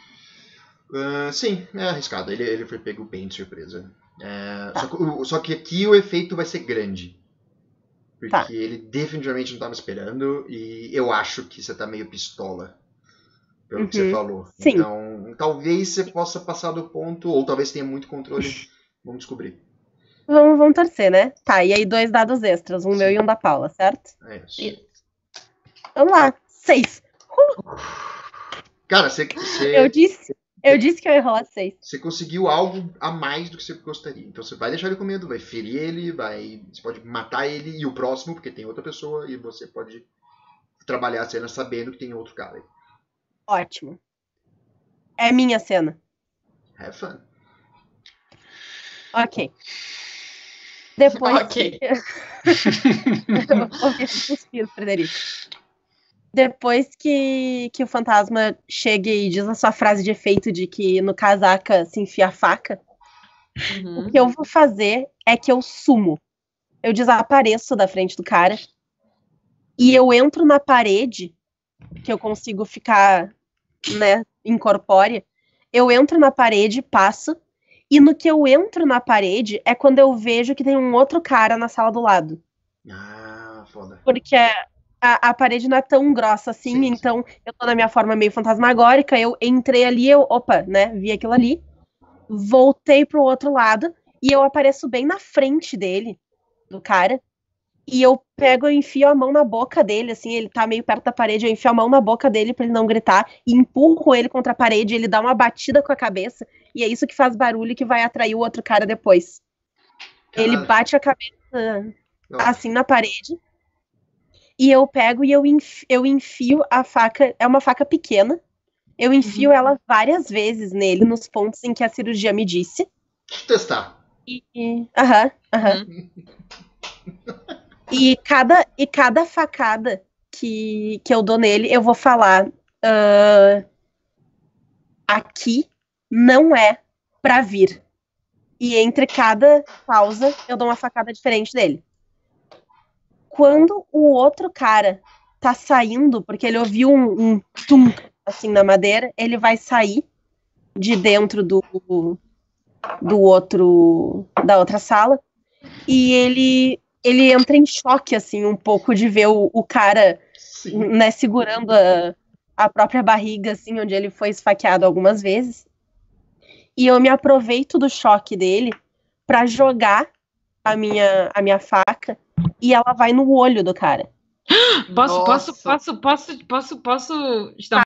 Uh, sim, é arriscado. Ele, ele foi pego bem de surpresa. É, só, que, o- só que aqui o efeito vai ser grande. Porque Tá. ele definitivamente não estava esperando e eu acho que você tá meio pistola. Pelo que você Uhum. falou. Sim. Então, talvez você possa passar do ponto, ou talvez tenha muito controle. Vamos descobrir. Vamos, vamos torcer, né? Tá, e aí dois dados extras, um Sim. meu e um da Paula, certo? É isso. Isso. Vamos lá, seis. Cara, você, Eu você, disse, eu disse que eu ia rolar seis. você conseguiu algo a mais do que você gostaria. Então você vai deixar ele com medo, vai ferir ele, vai, você pode matar ele e o próximo, porque tem outra pessoa, e você pode trabalhar a cena sabendo que tem outro cara aí. Ótimo. É minha cena. Have fun. Ok. Depois Ok. que... Ouvi esse suspiro, Frederico. Depois que, que o fantasma chega e diz a sua frase de efeito de que no casaca se enfia a faca, Uhum. o que eu vou fazer é que eu sumo. Eu desapareço da frente do cara e eu entro na parede, que eu consigo ficar, né, incorpórea. Eu entro na parede, passo, e no que eu entro na parede é quando eu vejo que tem um outro cara na sala do lado. Ah, foda. Porque a, a parede não é tão grossa assim, Sim, sim. então eu tô na minha forma meio fantasmagórica, eu entrei ali, eu, opa, né, vi aquilo ali, voltei pro outro lado, e eu apareço bem na frente dele, do cara, e eu pego e enfio a mão na boca dele, assim, ele tá meio perto da parede, eu enfio a mão na boca dele pra ele não gritar, e empurro ele contra a parede, ele dá uma batida com a cabeça, e é isso que faz barulho que vai atrair o outro cara depois. Ele Caralho. bate a cabeça Não. assim na parede, e eu pego e eu enfio, eu enfio a faca, é uma faca pequena, eu enfio Uhum. ela várias vezes nele, nos pontos em que a cirurgia me disse. Deixa eu testar. E, e- aham, aham. E cada, e cada facada que, que eu dou nele, eu vou falar, ah, aqui não é pra vir. E entre cada pausa, eu dou uma facada diferente dele. Quando o outro cara tá saindo, porque ele ouviu um, um tum, assim, na madeira, ele vai sair de dentro do, do outro, da outra sala, e ele, ele entra em choque, assim, um pouco de ver o, o cara, Sim. né, segurando a, a própria barriga, assim, onde ele foi esfaqueado algumas vezes. E eu me aproveito do choque dele pra jogar a minha, a minha faca e ela vai no olho do cara. Posso, Nossa. posso, posso, posso, posso, posso te dar